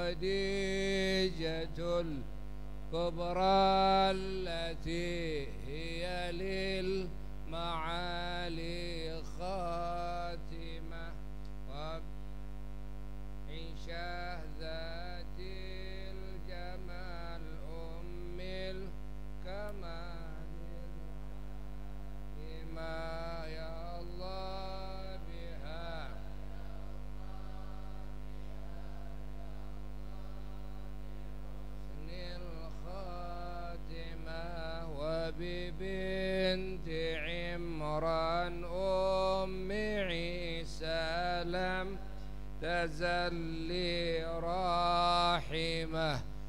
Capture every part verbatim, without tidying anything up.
خديجة الكبرى التي هي للمعالي خاتمة وعائشة ذات الجمال أم الكمال لما يا الله بها حسن الخاتمة وببنت عمران أم عيسى لم تزل راحمة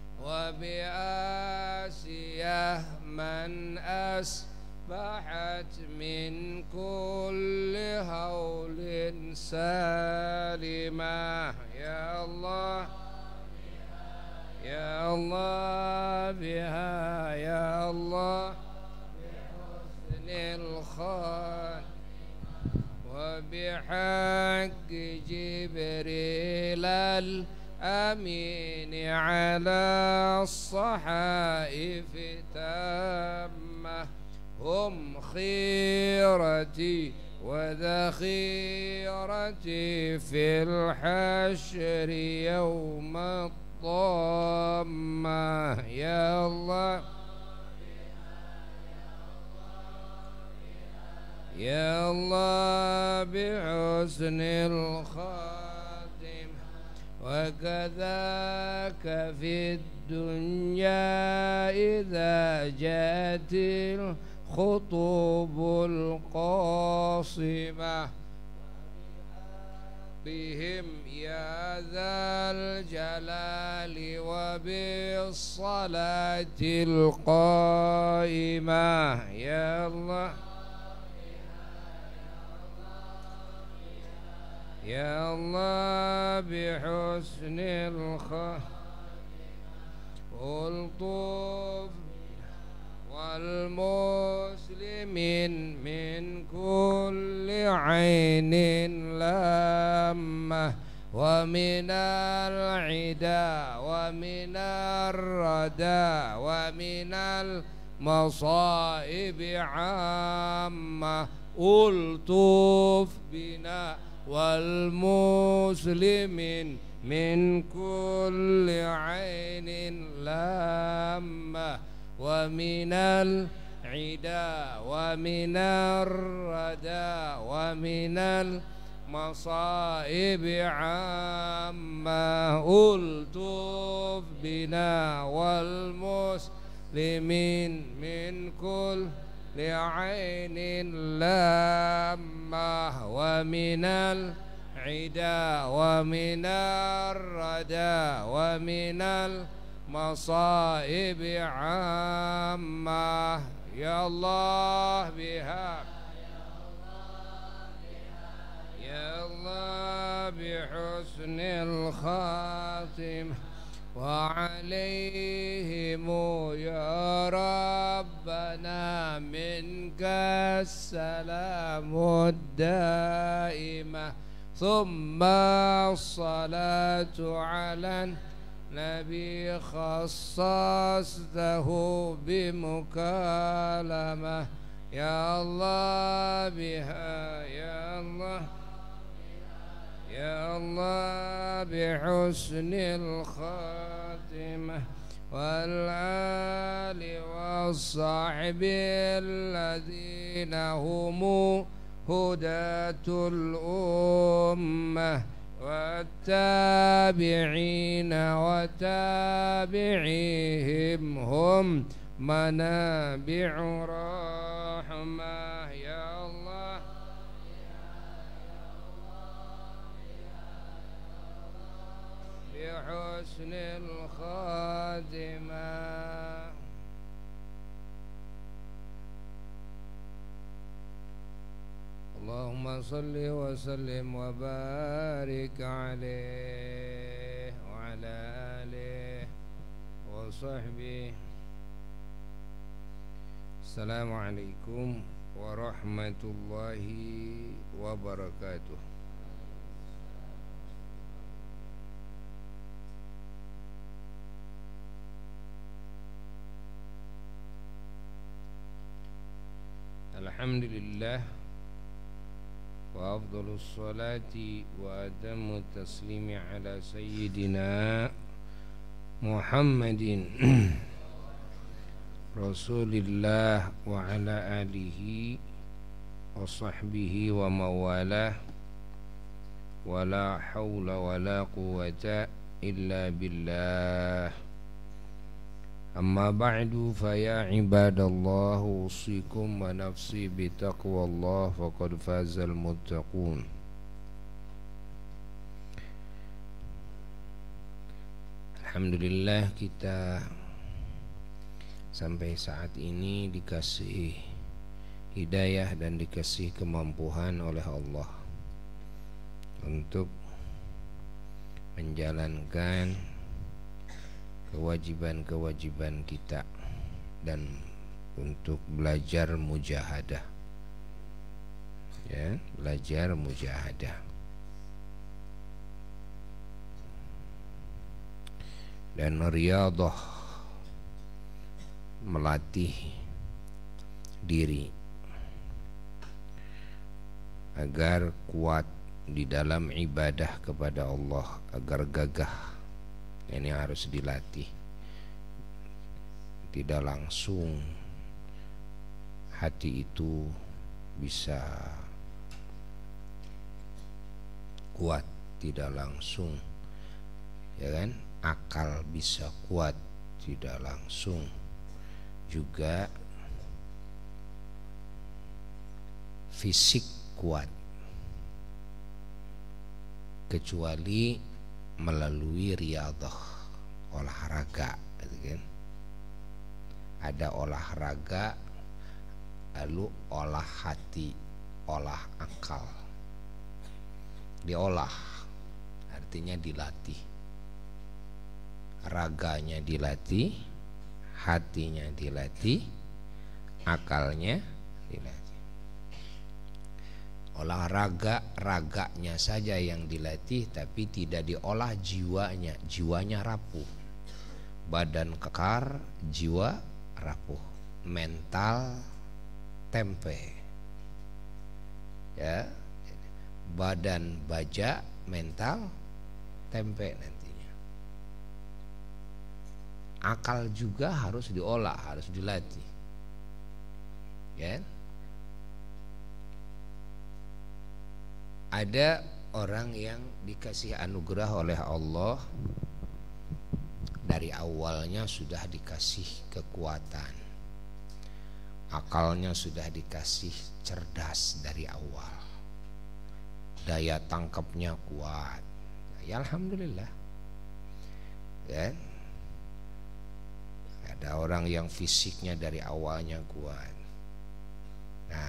وبآسية من أصبحت من كل هول سالمة يا الله يا الله بها يا الله بحسن الخاتمة وبحق جبريل الأمين على الصحائف تامة هم خيرتي وذخيرتي في الحشر يوم الطامة يا الله يا الله بحسن الخاتم وكذاك في الدنيا إذا جاءت الخطوب القاصمة بهم يا ذا الجلال وبالصلاة القائمة يا الله يا الله بحسن الخاتم والطوف والمسلمين من كل عين لامة ومن العدا ومن الردى ومن المصائب عامة ألطف بنا والمسلمين من كل عين لامة ومن العدا ومن الردى ومن المصائب عامة ألطف بنا والمسلمين من كل لعين لامة ومن العدا ومن الردى ومن المصائب عامة يا الله بها يا الله بحسن الخاتم وعليهم يا ربنا منك السلام الدائمة ثم الصلاة على النبي خصصته بمكالمة يا الله بها يا الله يا الله بحسن الخاتمة والآل والصحب الذين هم هداة الأمة والتابعين وتابعيهم هم منابع رحمة يا الله بحسن الخاتمة اللهم صل وسلم وبارك عليه وعلى آله وصحبه. السلام عليكم ورحمة الله وبركاته. Alhamdulillah wa afdhalus salati wa adamu taslimi ala sayyidina Muhammadin Rasulillah wa ala alihi wa sahbihi wa mawalah wa la hawla wa la quwwata illa billah. Amma ba'du fa ya ibadallah usikum wa nafsi bitaqwallah faqad fazal muttaqun. Alhamdulillah kita sampai saat ini dikasih hidayah dan dikasih kemampuan oleh Allah untuk menjalankan kewajiban-kewajiban kita dan untuk belajar mujahadah, ya, belajar mujahadah dan riyadhah, melatih diri agar kuat di dalam ibadah kepada Allah, agar gagah. Ini harus dilatih. Tidak langsung hati itu bisa kuat, tidak langsung, ya kan? Akal bisa kuat, tidak langsung juga fisik kuat, kecuali melalui riyadhah, olahraga, gitu kan? Ada olahraga, lalu olah hati, olah akal. Diolah artinya dilatih. Raganya dilatih, hatinya dilatih, akalnya dilatih. Olahraga raganya saja yang dilatih, tapi tidak diolah jiwanya. Jiwanya rapuh, badan kekar, jiwa rapuh, mental tempe, ya, badan baja, mental tempe nantinya. Akal juga harus diolah, harus dilatih, ya. Ada orang yang dikasih anugerah oleh Allah, dari awalnya sudah dikasih kekuatan, akalnya sudah dikasih cerdas dari awal, daya tangkapnya kuat, ya alhamdulillah, ya. Ada orang yang fisiknya dari awalnya kuat. Nah,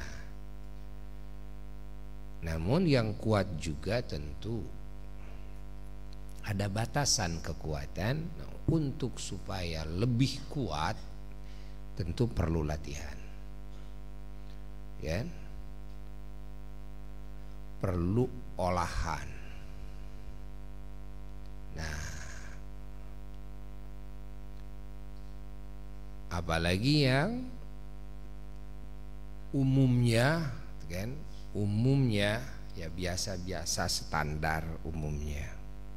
namun yang kuat juga tentu ada batasan kekuatan. Nah, untuk supaya lebih kuat tentu perlu latihan, ya, perlu olahan. Nah, apalagi yang umumnya, kan, umumnya ya biasa-biasa, standar umumnya,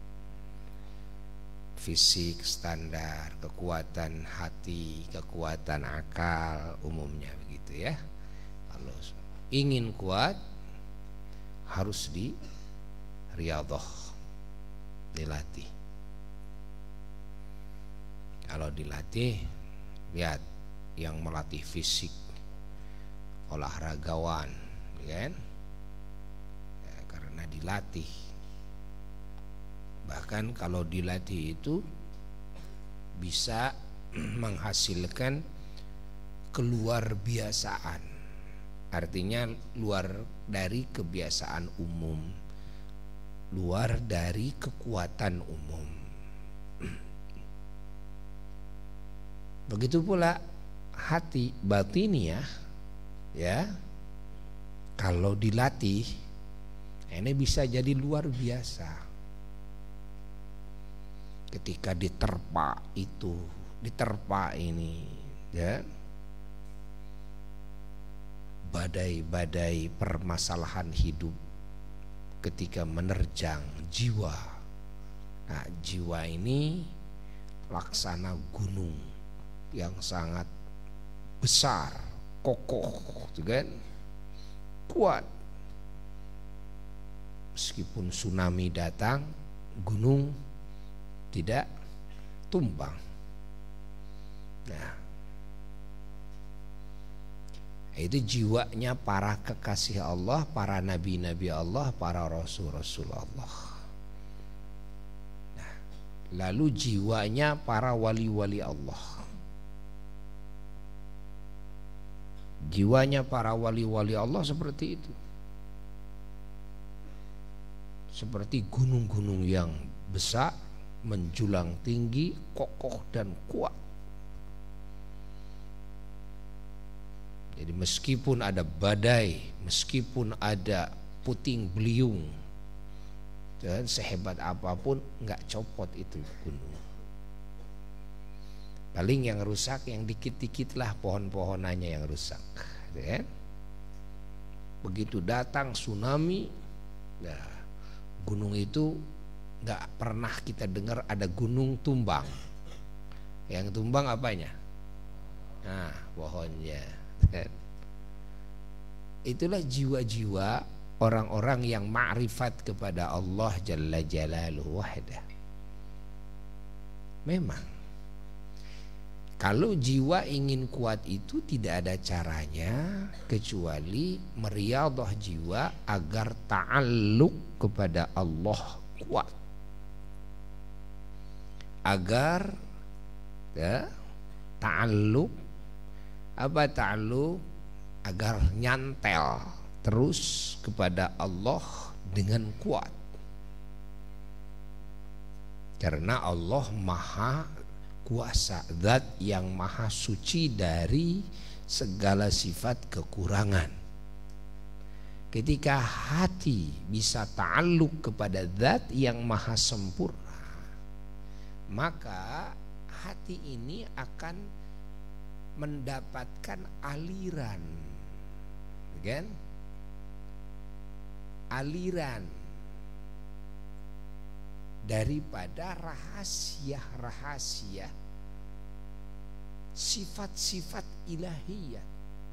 fisik standar, kekuatan hati, kekuatan akal, umumnya begitu, ya. Kalau ingin kuat harus di riyadhah, dilatih. Kalau dilatih, lihat yang melatih fisik, olahragawan, kan, ya, karena dilatih. Bahkan kalau dilatih itu bisa menghasilkan keluar biasaan, artinya luar dari kebiasaan umum, luar dari kekuatan umum. Begitu pula hati batiniah, ya, kalau dilatih ini bisa jadi luar biasa. Ketika diterpa itu, diterpa ini, ya, badai-badai permasalahan hidup ketika menerjang jiwa. Nah, jiwa ini laksana gunung yang sangat besar, kokoh, gitu kan? Kuat. Meskipun tsunami datang, gunung tidak tumbang. Nah, itu jiwanya para kekasih Allah, para nabi-nabi Allah, para rasul-rasul Allah. Nah, lalu jiwanya para wali-wali Allah. Jiwanya para wali-wali Allah seperti itu. Seperti gunung-gunung yang besar, menjulang tinggi, kokoh dan kuat. Jadi meskipun ada badai, meskipun ada puting beliung, dan sehebat apapun nggak copot itu gunung. Paling yang rusak yang dikit-dikit lah pohon-pohonannya yang rusak, kan? Begitu datang tsunami, nah gunung itu nggak pernah kita dengar ada gunung tumbang. Yang tumbang apanya? Nah, pohonnya. Itulah jiwa-jiwa orang-orang yang ma'rifat kepada Allah Jalla Jalaluhu wahdah. Memang kalau jiwa ingin kuat itu tidak ada caranya kecuali meriadah jiwa agar ta'alluq kepada Allah kuat. Agar ya, ta'alluq, apa ta'alluq? Agar nyantel terus kepada Allah dengan kuat. Karena Allah maha kuasa, zat yang maha suci dari segala sifat kekurangan. Ketika hati bisa ta'alluq kepada zat yang maha sempurna, maka hati ini akan mendapatkan aliran, kan? Aliran daripada rahasia-rahasia sifat-sifat ilahiyah,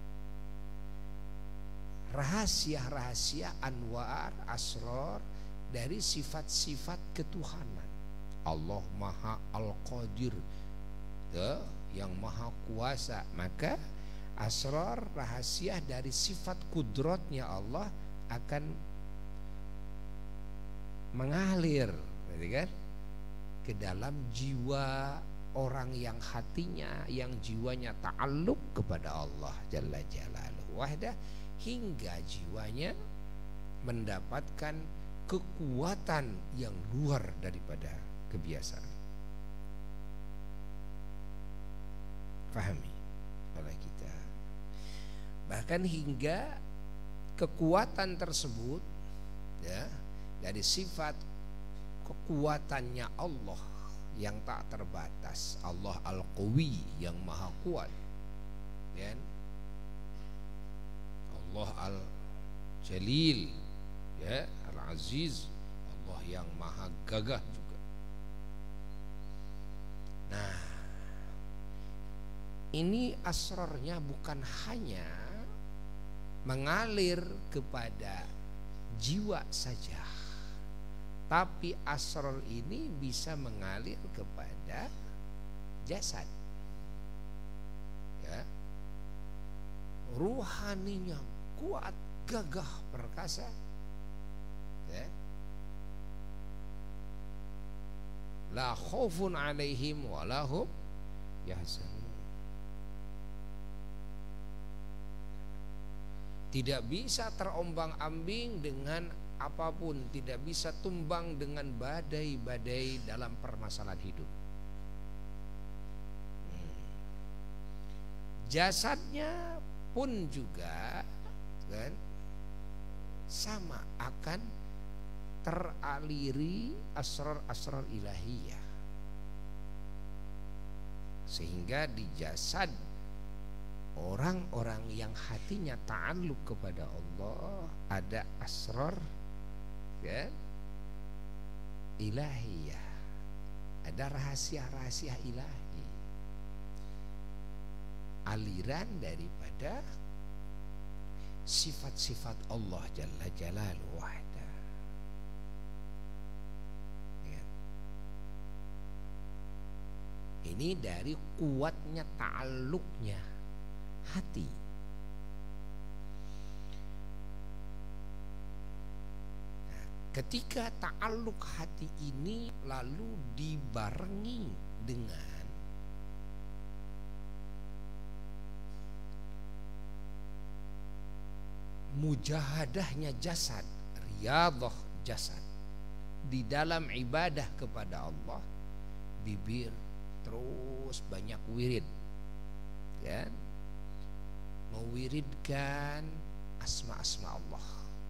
rahasia-rahasia anwar asrar dari sifat-sifat ketuhanan. Allah Maha Al-Qadir, yang maha kuasa, maka asrar rahasia dari sifat kudratnya Allah akan mengalir, kan, ke dalam jiwa orang yang hatinya, yang jiwanya ta'alluq kepada Allah Jalla Jalaluhu wahdah, hingga jiwanya mendapatkan kekuatan yang luar daripada kebiasaan. Pahami oleh kita. Bahkan hingga kekuatan tersebut, ya, dari sifat kekuatannya Allah yang tak terbatas, Allah Al-Qawi yang maha kuat, ya, Allah Al-Jalil, ya, Al-Aziz, Allah yang maha gagah juga. Nah, ini asrarnya bukan hanya mengalir kepada jiwa saja, tapi asrar ini bisa mengalir kepada jasad, ya. Ruhaninya kuat, gagah, perkasa, ya. La khaufun alaihim wa lahum yahzanun. Tidak bisa terombang-ambing dengan apapun, tidak bisa tumbang dengan badai-badai dalam permasalahan hidup. hmm. Jasadnya pun juga, kan, sama, akan teraliri asrar-asrar ilahiyah, sehingga di jasad orang-orang yang hatinya ta'alluq kepada Allah, ada asrar ya ilahiyah, ada rahasia-rahasia ilahi, aliran daripada sifat-sifat Allah Jalla Jalaluhu wahda. Ya. Ini dari kuatnya ta'alluqnya hati. Nah, ketika ta'alluq hati ini lalu dibarengi dengan mujahadahnya jasad, riyadhah jasad di dalam ibadah kepada Allah, bibir terus banyak wirid, ya, mewiridkan asma-asma Allah,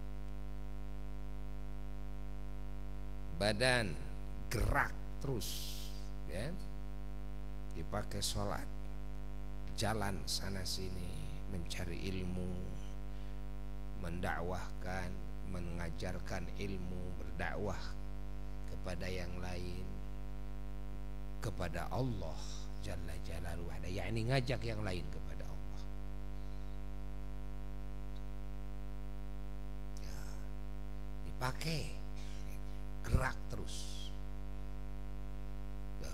badan gerak terus, ya, dipakai sholat, jalan sana sini mencari ilmu, mendakwahkan, mengajarkan ilmu, berdakwah kepada yang lain, kepada Allah Jalla Jalaluhu wahda, yakni ngajak yang lain kepada Allah. Ya, dipakai gerak terus. Ya.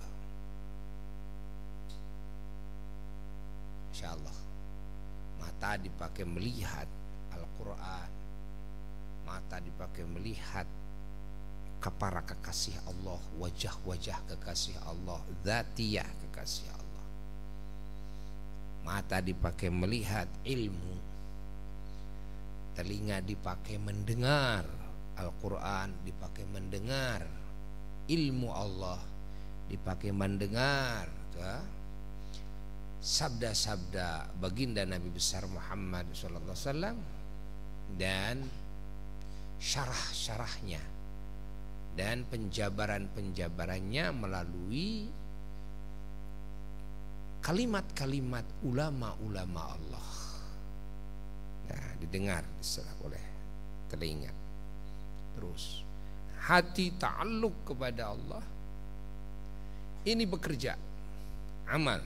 Insya Allah mata dipakai melihat Al-Quran, mata dipakai melihat para kekasih Allah, wajah-wajah kekasih Allah, dzatiyah kekasih Allah. Mata dipakai melihat ilmu, telinga dipakai mendengar Al-Quran, dipakai mendengar ilmu Allah, dipakai mendengar ya, sabda-sabda baginda Nabi besar Muhammad shallallahu alaihi wasallam dan syarah-syarahnya dan penjabaran-penjabarannya melalui kalimat-kalimat ulama-ulama Allah. Nah, didengar diserap oleh telinga. Terus hati ta'alluq kepada Allah ini bekerja, amal.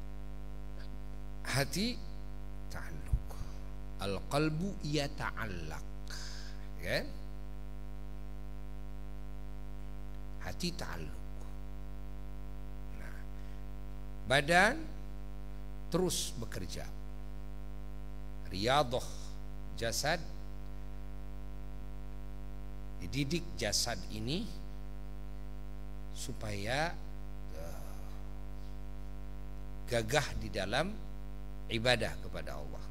Hati ta'alluq, al-qalbu yata'allaq, ya. Hati ta'alluq. Nah, badan terus bekerja, riyadhah jasad, dididik jasad ini supaya uh, gagah di dalam ibadah kepada Allah.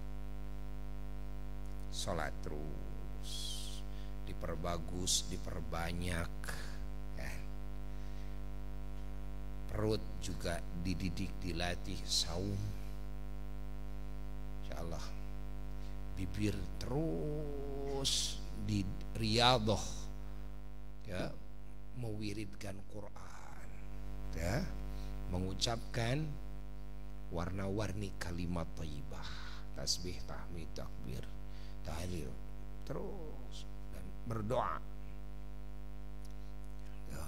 Salat terus diperbagus, diperbanyak, ya. Perut juga dididik, dilatih, saum, insyaallah. Bibir terus di riyadhah, ya, mewiridkan Quran, ya, mengucapkan warna-warni kalimat thayyibah, tasbih, tahmid, takbir, tahlil, terus dan berdoa. Ya.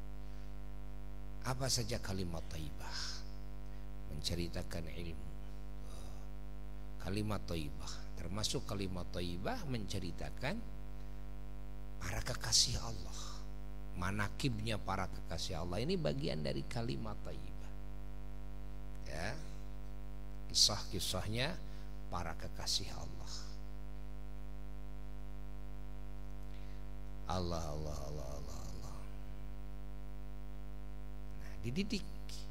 Apa saja kalimat thayyibah? Menceritakan ilmu. Kalimat thayyibah, termasuk kalimat thayyibah menceritakan para kekasih Allah, manakibnya para kekasih Allah. Ini bagian dari kalimat thayyibah, ya, kisah-kisahnya para kekasih Allah. Allah Allah Allah Allah Allah. Nah, dididik,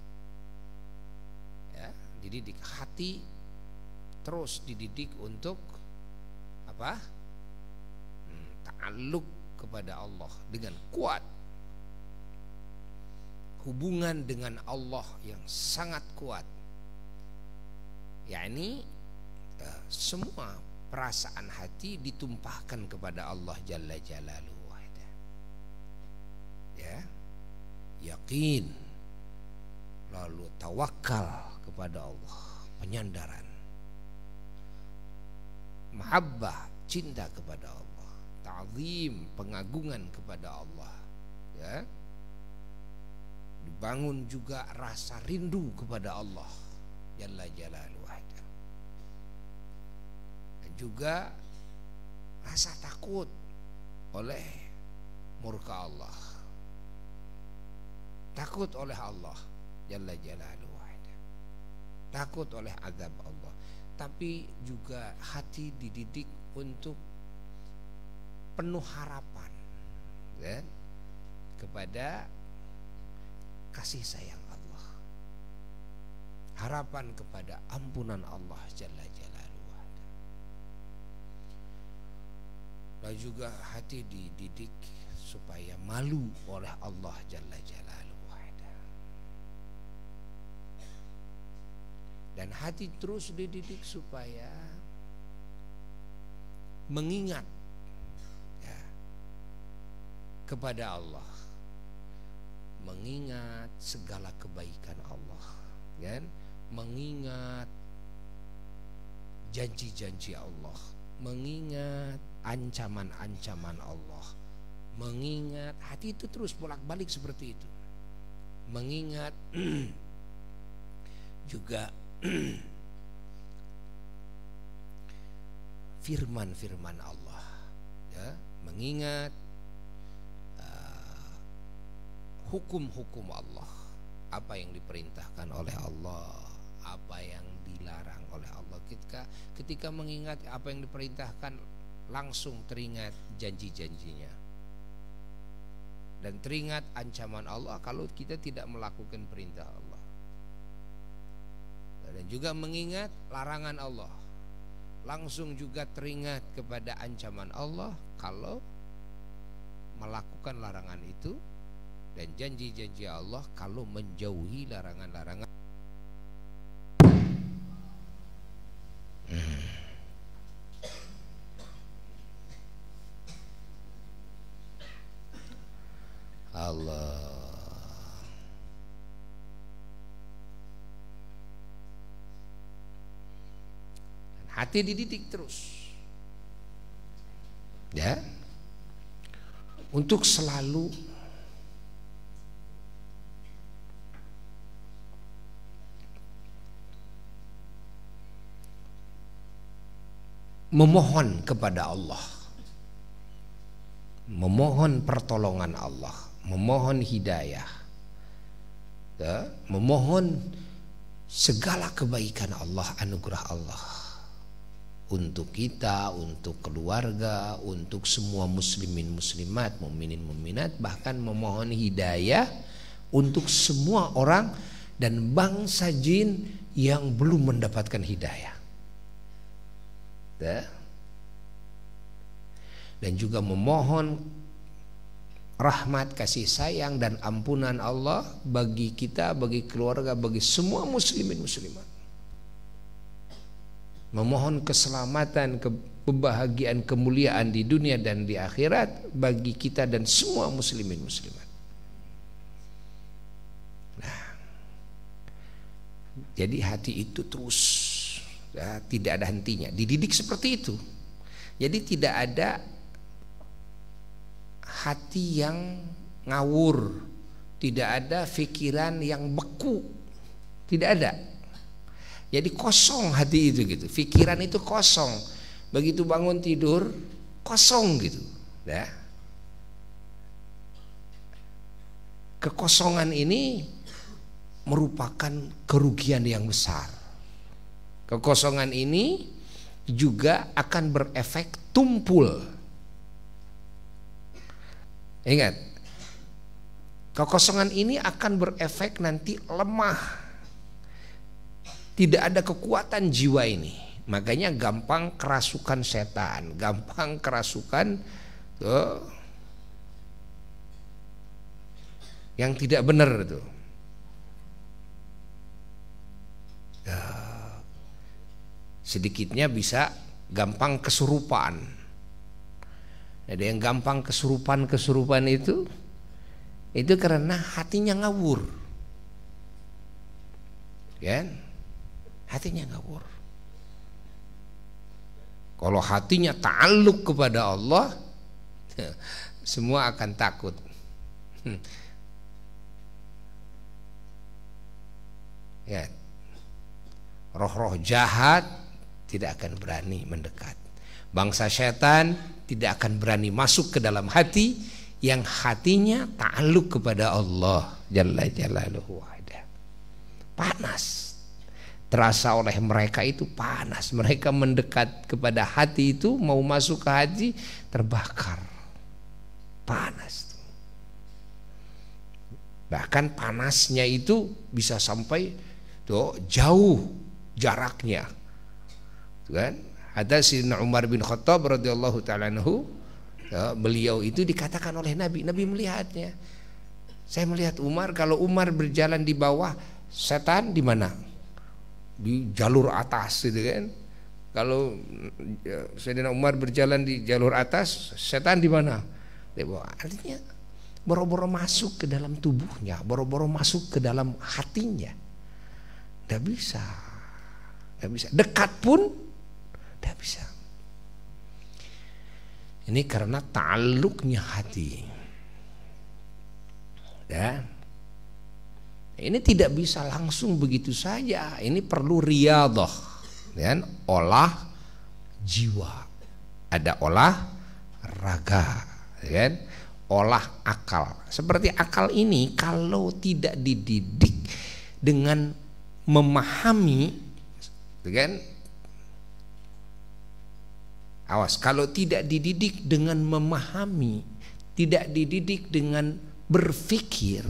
ya, dididik hati terus dididik untuk apa? Hmm, ta'alluq kepada Allah dengan kuat, hubungan dengan Allah yang sangat kuat, yakni uh, semua perasaan hati ditumpahkan kepada Allah Jalla Jalaluhu wahda, ya, yakin, lalu tawakal kepada Allah, penyandaran, mahabbah, cinta kepada Allah, ta'zim, pengagungan kepada Allah, ya. Dibangun juga rasa rindu kepada Allah Jalla Jalaluhu, dan juga rasa takut oleh murka Allah, takut oleh Allah Jalla Jalaluhu, takut oleh azab Allah. Tapi juga hati dididik untuk penuh harapan, ya, kepada kasih sayang Allah, harapan kepada ampunan Allah Jalla Jalaluhu. Dan juga hati dididik supaya malu oleh Allah Jalla Jalaluhu. Dan hati terus dididik supaya mengingat, ya, kepada Allah, mengingat segala kebaikan Allah, kan? Mengingat janji-janji Allah, mengingat ancaman-ancaman Allah, mengingat, hati itu terus bolak-balik seperti itu, mengingat juga firman-firman Allah, ya, mengingat uh, hukum-hukum Allah, apa yang diperintahkan oleh Allah, apa yang dilarang oleh Allah. Ketika ketika mengingat apa yang diperintahkan, langsung teringat janji-janjinya, dan teringat ancaman Allah kalau kita tidak melakukan perintah Allah. Dan juga mengingat larangan Allah, langsung juga teringat kepada ancaman Allah kalau melakukan larangan itu, dan janji-janji Allah kalau menjauhi larangan-larangan. hmm. Allah. Hati dididik terus, ya, untuk selalu memohon kepada Allah, memohon pertolongan Allah, memohon hidayah, ya, memohon segala kebaikan Allah, anugerah Allah untuk kita, untuk keluarga, untuk semua muslimin muslimat, mukminin mukminat, bahkan memohon hidayah untuk semua orang dan bangsa jin yang belum mendapatkan hidayah, dan juga memohon rahmat, kasih sayang dan ampunan Allah bagi kita, bagi keluarga, bagi semua muslimin muslimat. Memohon keselamatan, kebahagiaan, kemuliaan di dunia dan di akhirat bagi kita dan semua muslimin muslimat. Nah, jadi hati itu terus, ya, tidak ada hentinya, dididik seperti itu. Jadi tidak ada hati yang ngawur, tidak ada pikiran yang beku, tidak ada. Jadi kosong hati itu gitu, pikiran itu kosong. Begitu bangun tidur kosong gitu, ya. Kekosongan ini merupakan kerugian yang besar. Kekosongan ini juga akan berefek tumpul. Ingat, kekosongan ini akan berefek nanti lemah. Tidak ada kekuatan jiwa ini, makanya gampang kerasukan setan, gampang kerasukan tuh, yang tidak benar itu. Ya, sedikitnya bisa gampang kesurupan. Ada yang gampang kesurupan-kesurupan itu, itu karena hatinya ngawur, kan? Hatinya ngawur. Kalau hatinya ta'alluq kepada Allah, semua akan takut. Ya, roh-roh jahat tidak akan berani mendekat. Bangsa setan tidak akan berani masuk ke dalam hati yang hatinya ta'alluq kepada Allah Jalla Jalaluhu wahda. Panas terasa oleh mereka, itu panas. Mereka mendekat kepada hati itu, mau masuk ke hati, terbakar. Panas. Bahkan panasnya itu bisa sampai tuh jauh jaraknya. Kan? Ada Sayyidina Umar bin Khattab radhiyallahu ta'ala anhu, ya, beliau itu dikatakan oleh Nabi, Nabi melihatnya. Saya melihat Umar, kalau Umar berjalan di bawah, setan di mana? Di jalur atas, gitu kan? Kalau ya, Sayyidina Umar berjalan di jalur atas, setan di mana? Di bawah. Artinya boro-boro masuk ke dalam tubuhnya, boro-boro masuk ke dalam hatinya. Tidak bisa, tidak bisa. Dekat pun tidak bisa. Ini karena ta'alluqnya hati. Ya. Ini tidak bisa langsung begitu saja. Ini perlu riyadhah, dan olah jiwa. Ada olah raga, kan? Olah akal. Seperti akal ini kalau tidak dididik dengan memahami, kan? Awas, kalau tidak dididik dengan memahami, tidak dididik dengan berpikir,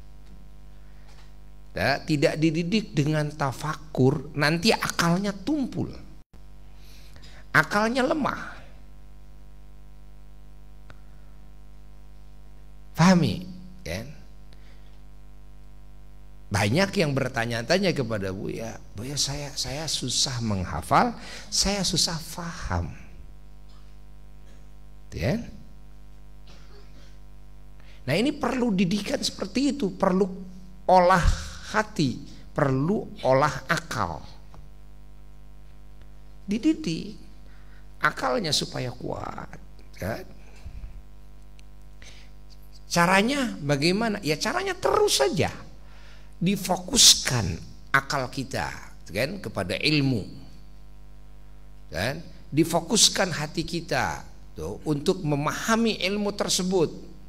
ya, tidak dididik dengan tafakur, nanti akalnya tumpul, akalnya lemah. Pahami, kan? Banyak yang bertanya-tanya kepada Buya, Buya saya saya susah menghafal, saya susah faham, kan? Nah ini perlu didikan seperti itu, perlu olah hati, perlu olah akal. Dididik akalnya supaya kuat, kan? Caranya bagaimana? Ya caranya terus saja difokuskan akal kita, kan, kepada ilmu, kan? Difokuskan hati kita tuh untuk memahami ilmu tersebut.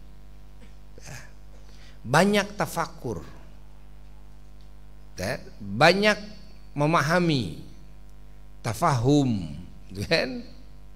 Banyak tafakur, kan? Banyak memahami, tafahum, kan?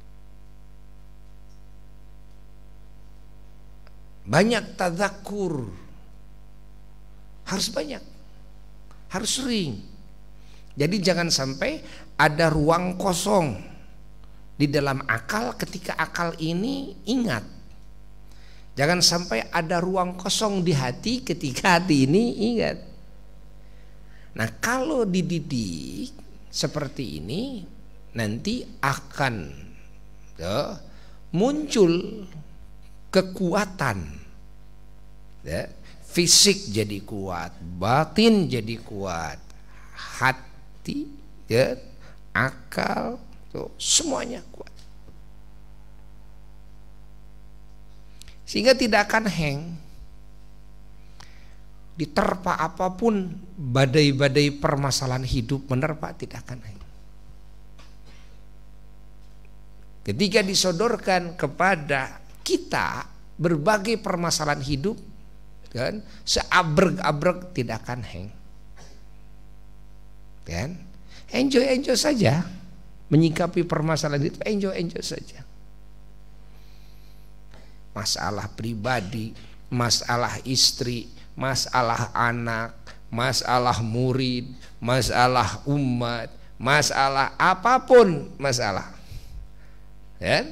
Banyak tadzakur, harus banyak, harus sering. Jadi jangan sampai ada ruang kosong di dalam akal ketika akal ini ingat. Jangan sampai ada ruang kosong di hati ketika hati ini ingat. Nah kalau dididik seperti ini, nanti akan ya, muncul kekuatan, ya, fisik jadi kuat, batin jadi kuat, hati, ya, akal, tuh, semuanya kuat, sehingga tidak akan hang. Diterpa apapun badai-badai permasalahan hidup menerpa, tidak akan hang. Ketika disodorkan kepada kita berbagai permasalahan hidup, kan, seabrek-abrek tidak akan hang, kan? Enjoy-enjoy saja menyikapi permasalahan itu, enjoy-enjoy saja. Masalah pribadi, masalah istri, masalah anak, masalah murid, masalah umat, masalah apapun masalah, kan?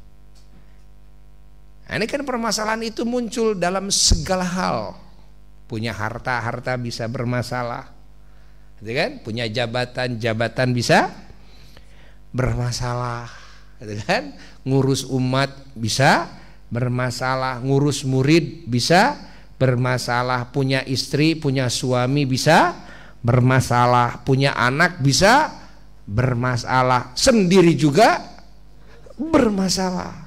Nah, ini kan permasalahan itu muncul dalam segala hal. Punya harta, harta bisa bermasalah, gitu kan? Punya jabatan, jabatan bisa bermasalah, gitu kan? Ngurus umat bisa bermasalah, ngurus murid bisa bermasalah, punya istri, punya suami bisa bermasalah, punya anak bisa bermasalah, sendiri juga bermasalah.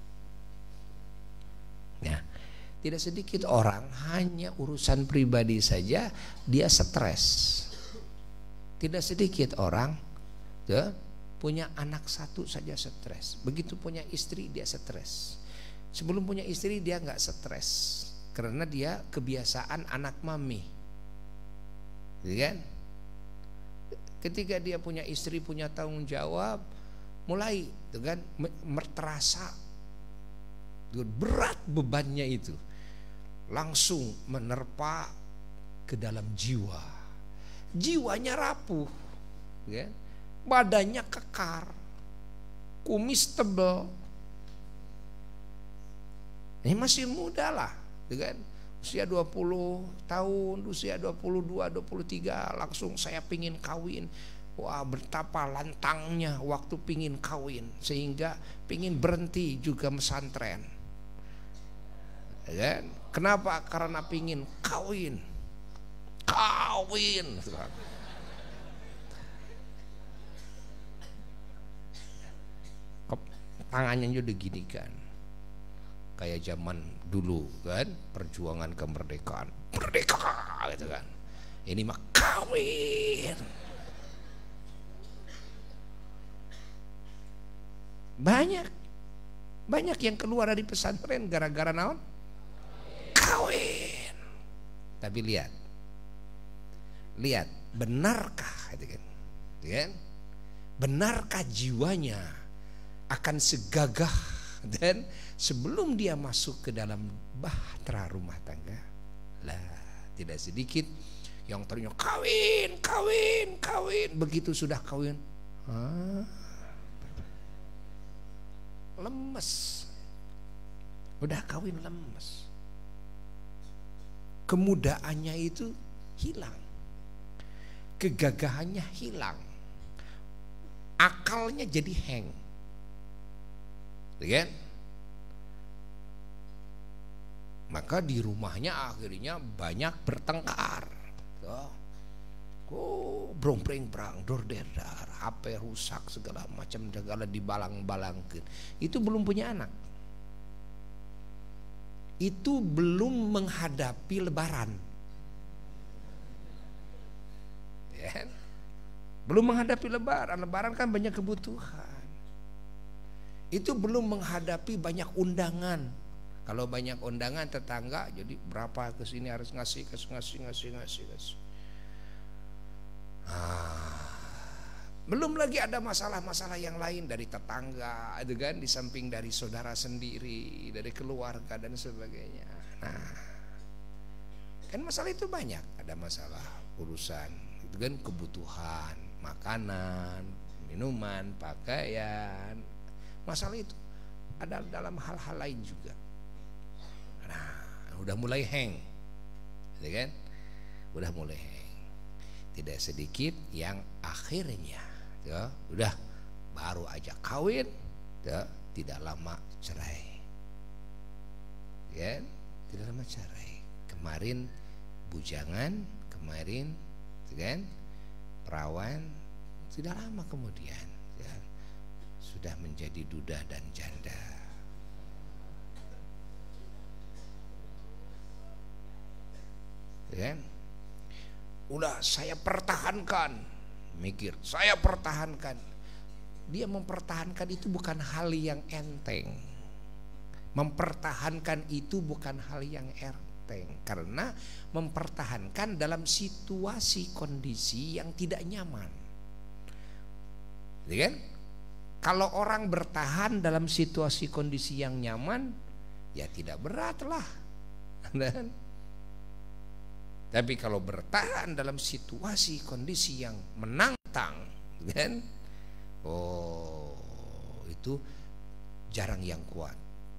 Ya, tidak sedikit orang hanya urusan pribadi saja dia stres. Tidak sedikit orang ya, punya anak satu saja stres. Begitu punya istri dia stres. Sebelum punya istri dia nggak stres karena dia kebiasaan anak mami, gitu kan? Ketika dia punya istri, punya tanggung jawab, mulai gitu kan, terasa berat bebannya itu, langsung menerpa ke dalam jiwa. Jiwanya rapuh, gitu kan? Badannya kekar, kumis tebal. Ini masih muda lah, gitu kan? Usia dua puluh tahun, usia dua puluh dua, dua puluh tiga langsung saya pingin kawin. Wah, betapa lantangnya waktu pingin kawin sehingga pingin berhenti juga pesantren. Ya, kenapa? Karena pingin kawin. Kawin. Tangannya juga gini kan, kayak zaman dulu kan, perjuangan kemerdekaan, merdeka gitu kan. Ini mah kawin. Banyak, banyak yang keluar dari pesantren gara-gara naon? Kawin. Tapi lihat, lihat, benarkah, gitu kan? Gitu kan? Benarkah jiwanya akan segagah dan sebelum dia masuk ke dalam bahtera rumah tangga? Lah, tidak sedikit yang tadinya kawin, kawin, kawin, begitu sudah kawin, ah, lemes. Udah kawin lemes. Kemudaannya itu hilang. Kegagahannya hilang. Akalnya jadi hang. Kan? Maka di rumahnya akhirnya banyak bertengkar. Oh, brong-breng brang, dor-der-dar, H P rusak segala macam, segala dibalang-balangkan. Itu belum punya anak. Itu belum menghadapi lebaran. Ya. Belum menghadapi lebaran. Lebaran kan banyak kebutuhan. Itu belum menghadapi banyak undangan. Kalau banyak undangan tetangga, jadi berapa ke sini harus ngasih, ngasih, ngasih, ngasih, ngasih, ngasih. Ah, belum lagi ada masalah-masalah yang lain dari tetangga, itu kan, di samping dari saudara sendiri, dari keluarga dan sebagainya. Nah, kan masalah itu banyak. Ada masalah urusan, itu kan, kebutuhan, makanan, minuman, pakaian. Masalah itu ada dalam hal-hal lain juga. Nah, udah mulai hang, gitu kan? Udah mulai hang. Tidak sedikit yang akhirnya, ya, udah baru aja kawin, ya, tidak lama cerai, ya, tidak lama cerai. Kemarin bujangan, kemarin, kan, perawan, tidak lama kemudian. Sudah menjadi duda dan janda. Ya. Udah saya pertahankan, mikir, saya pertahankan. Dia mempertahankan itu bukan hal yang enteng. Mempertahankan itu bukan hal yang enteng, karena mempertahankan dalam situasi kondisi yang tidak nyaman. Ya kan? Kalau orang bertahan dalam situasi kondisi yang nyaman, ya tidak berat lah. Tapi kalau bertahan dalam situasi kondisi yang menantang, kan? Oh, itu jarang yang kuat.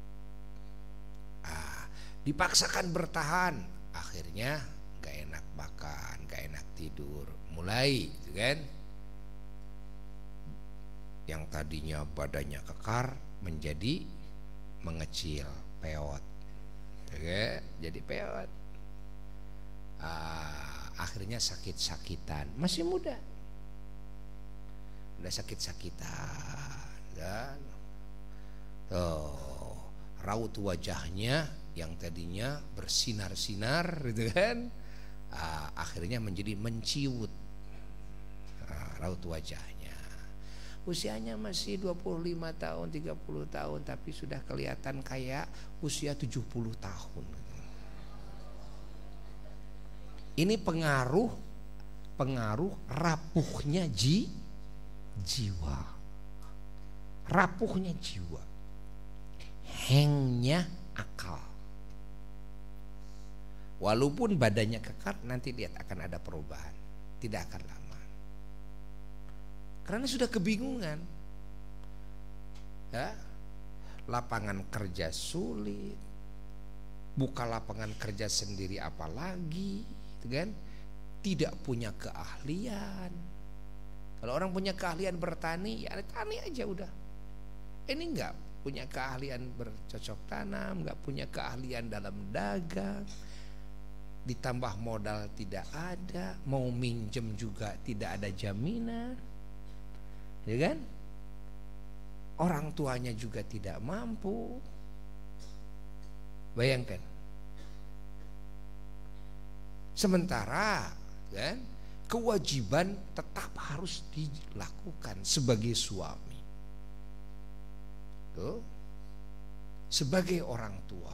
Ah, dipaksakan bertahan, akhirnya gak enak makan, gak enak tidur, mulai, kan? Yang tadinya badannya kekar menjadi mengecil, peot, oke, jadi peot. Ah, akhirnya sakit-sakitan, masih muda, udah sakit-sakitan, dan Oh, raut wajahnya yang tadinya bersinar-sinar gitu kan, ah, akhirnya menjadi menciut, ah, raut wajahnya. Usianya masih dua puluh lima tahun, tiga puluh tahun, tapi sudah kelihatan kayak usia tujuh puluh tahun. Ini pengaruh pengaruh rapuhnya ji, jiwa. Rapuhnya jiwa. Hengnya akal. Walaupun badannya kekar, nanti lihat akan ada perubahan. Tidak akan lama. Karena sudah kebingungan. Ya, lapangan kerja sulit. Buka lapangan kerja sendiri apalagi, gitu kan? Tidak punya keahlian. Kalau orang punya keahlian bertani, ya tani aja udah. Ini enggak punya keahlian bercocok tanam, enggak punya keahlian dalam dagang. Ditambah modal tidak ada, mau minjem juga tidak ada jaminan. Ya kan? Orang tuanya juga tidak mampu. Bayangkan. Sementara kan, kewajiban tetap harus dilakukan sebagai suami. Tuh. Sebagai orang tua.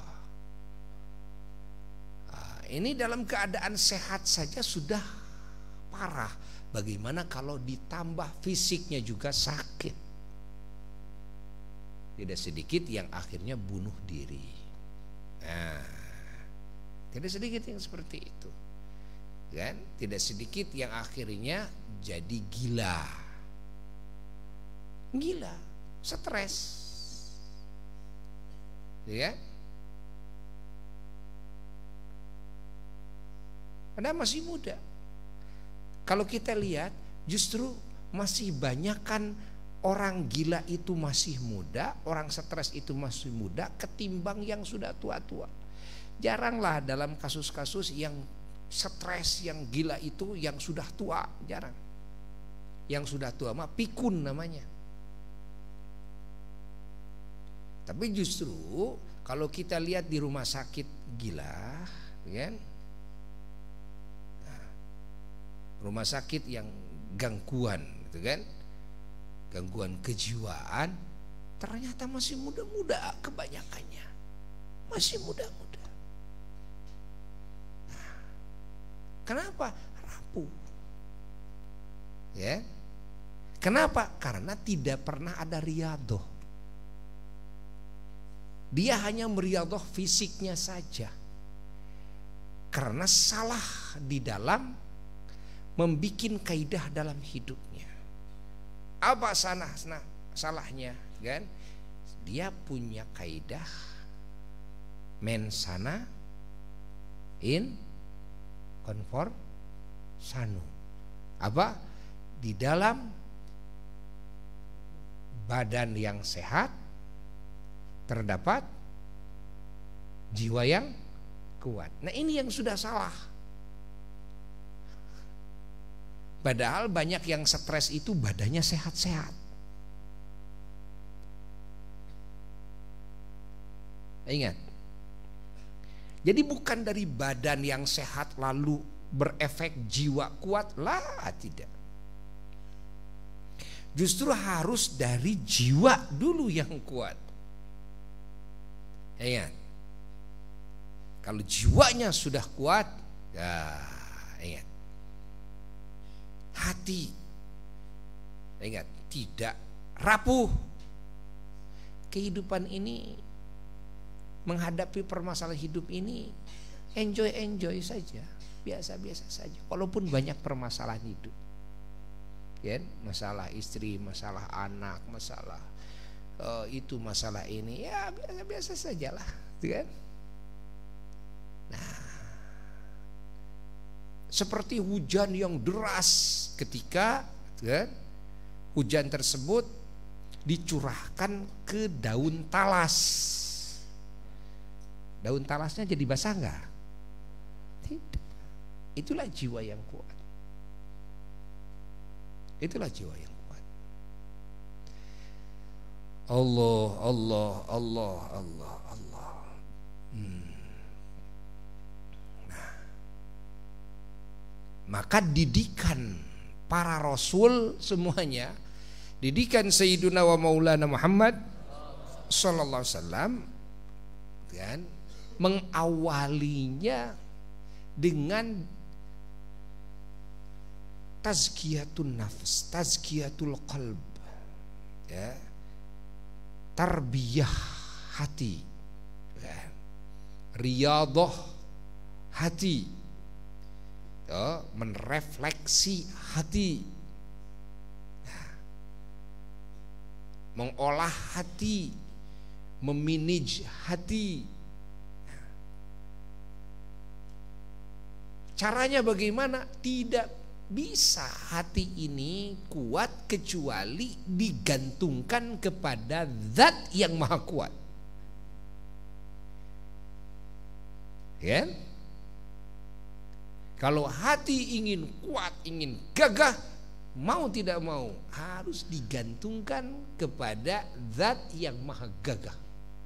Nah, ini dalam keadaan sehat saja sudah parah. Bagaimana kalau ditambah fisiknya juga sakit? Tidak sedikit yang akhirnya bunuh diri. Nah, tidak sedikit yang seperti itu. Kan? Tidak sedikit yang akhirnya jadi gila. Gila, stres. Ya. Padahal masih muda. Kalau kita lihat justru masih banyak kan orang gila itu masih muda, orang stres itu masih muda ketimbang yang sudah tua-tua. Jaranglah dalam kasus-kasus yang stres yang gila itu yang sudah tua, jarang. Yang sudah tua mah pikun namanya. Tapi justru kalau kita lihat di rumah sakit gila, kan? Nah, rumah sakit yang gangguan, gitu kan? Gangguan kejiwaan, ternyata masih muda-muda kebanyakannya, masih muda-muda. Nah, kenapa? Rapuh. Ya, kenapa? Karena tidak pernah ada riyadhah. Dia hanya meriadhah fisiknya saja. Karena salah di dalam membikin kaidah dalam hidupnya. Apa sana, sana salahnya, kan? Dia punya kaidah mensana in konfor sanu. Apa? Di dalam badan yang sehat terdapat jiwa yang kuat. Nah, ini yang sudah salah. Padahal banyak yang stres itu badannya sehat-sehat. Ingat. Jadi bukan dari badan yang sehat lalu berefek jiwa kuat, lah tidak. Justru harus dari jiwa dulu yang kuat. Ingat, kalau jiwanya sudah kuat, ya ingat, hati, ingat, tidak rapuh. Kehidupan ini, menghadapi permasalahan hidup ini, enjoy-enjoy saja, biasa-biasa saja. Walaupun banyak permasalahan hidup, ya, masalah istri, masalah anak, masalah Oh, itu masalah ini, ya biasa-biasa sajalah, kan? Nah, seperti hujan yang deras ketika, kan, hujan tersebut dicurahkan ke daun talas. Daun talasnya jadi basah enggak? Tidak. Itulah jiwa yang kuat. Itulah jiwa yang Allah, Allah, Allah, Allah, Allah. Hmm. Nah, maka didikan para rasul semuanya, didikan Sayyiduna wa Maulana Muhammad sallallahu alaihi wasallam kan, mengawalinya dengan tazkiyatun nafs, tazkiyatul qalb, ya, tarbiyah hati, ya, riyadhah hati, ya, menrefleksi hati, ya, mengolah hati, memanage hati. Caranya bagaimana? Tidak bisa hati ini kuat kecuali digantungkan kepada zat yang maha kuat. Ya? Kalau hati ingin kuat, ingin gagah, mau tidak mau harus digantungkan kepada zat yang maha gagah.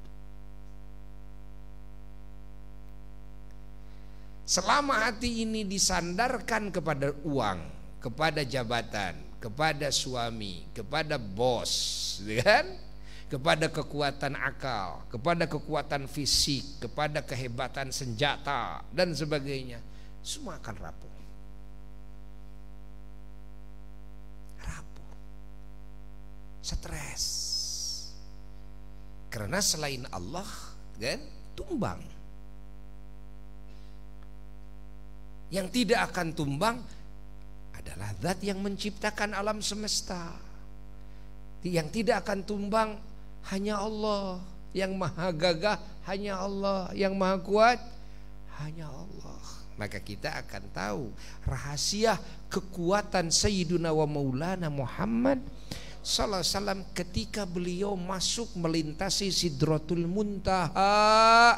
Selama hati ini disandarkan kepada uang, kepada jabatan, kepada suami, kepada bos, kan? Kepada kekuatan akal, kepada kekuatan fisik, kepada kehebatan senjata dan sebagainya, semua akan rapuh. Rapuh. Stres. Karena selain Allah, kan, tumbang. Yang tidak akan tumbang adalah zat yang menciptakan alam semesta. Yang tidak akan tumbang hanya Allah. Yang maha gagah hanya Allah. Yang maha kuat hanya Allah. Maka kita akan tahu rahasia kekuatan Sayyiduna wa Maulana Muhammad sallallahu alaihi wasallam ketika beliau masuk melintasi Sidratul Muntaha,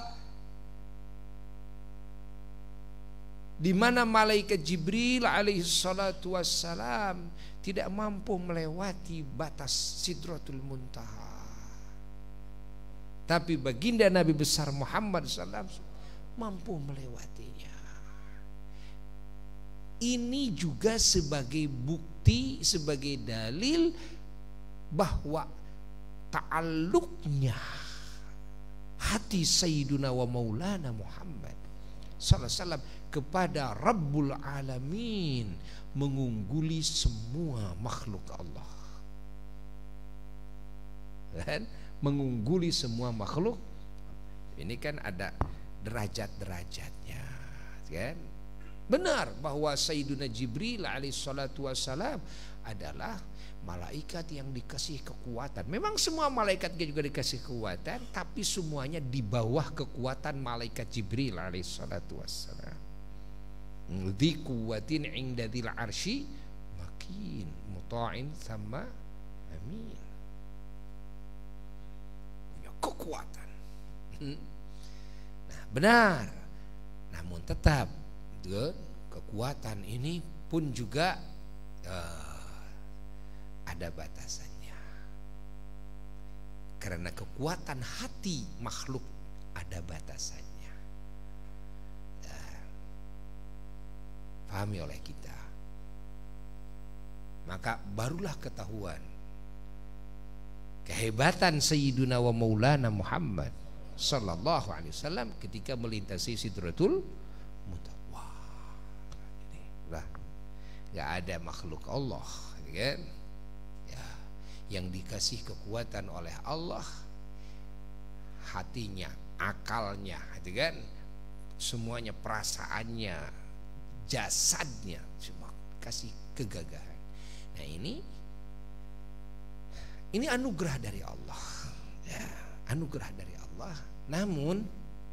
di mana malaikat Jibril alaihi salatu wassalam tidak mampu melewati batas Sidratul Muntaha. Tapi baginda Nabi besar Muhammad sallallahu alaihi wasallam mampu melewatinya. Ini juga sebagai bukti, sebagai dalil bahwa ta'alluqnya hati Sayyiduna wa Maulana Muhammad sallallahu alaihi wasallam kepada Rabbul Alamin mengungguli semua makhluk Allah. Dan mengungguli semua makhluk. Ini kan ada derajat-derajatnya, kan? Benar bahwa Sayyiduna Jibril alaihi salatu wassalam adalah malaikat yang dikasih kekuatan. Memang semua malaikat juga dikasih kekuatan, tapi semuanya di bawah kekuatan malaikat Jibril alaihi salatu wassalam. Dzi quwwatin 'inda dzil 'arsy makin muta'in sama amin. Punya kekuatan. Nah, benar. Namun tetap kekuatan ini pun juga uh, ada batasannya. Karena kekuatan hati makhluk ada batasannya. Pahami oleh kita, maka barulah ketahuan kehebatan Sayyiduna wa Maulana Muhammad sallallahu alaihi wasallam ketika melintasi Sidratul Muntaha. Wah, ini lah, nggak ada makhluk Allah, kan? Ya, yang dikasih kekuatan oleh Allah, hatinya, akalnya, kan? Semuanya, perasaannya, jasadnya, semua kasih kegagahan. Nah ini ini anugerah dari Allah, ya, anugerah dari Allah. Namun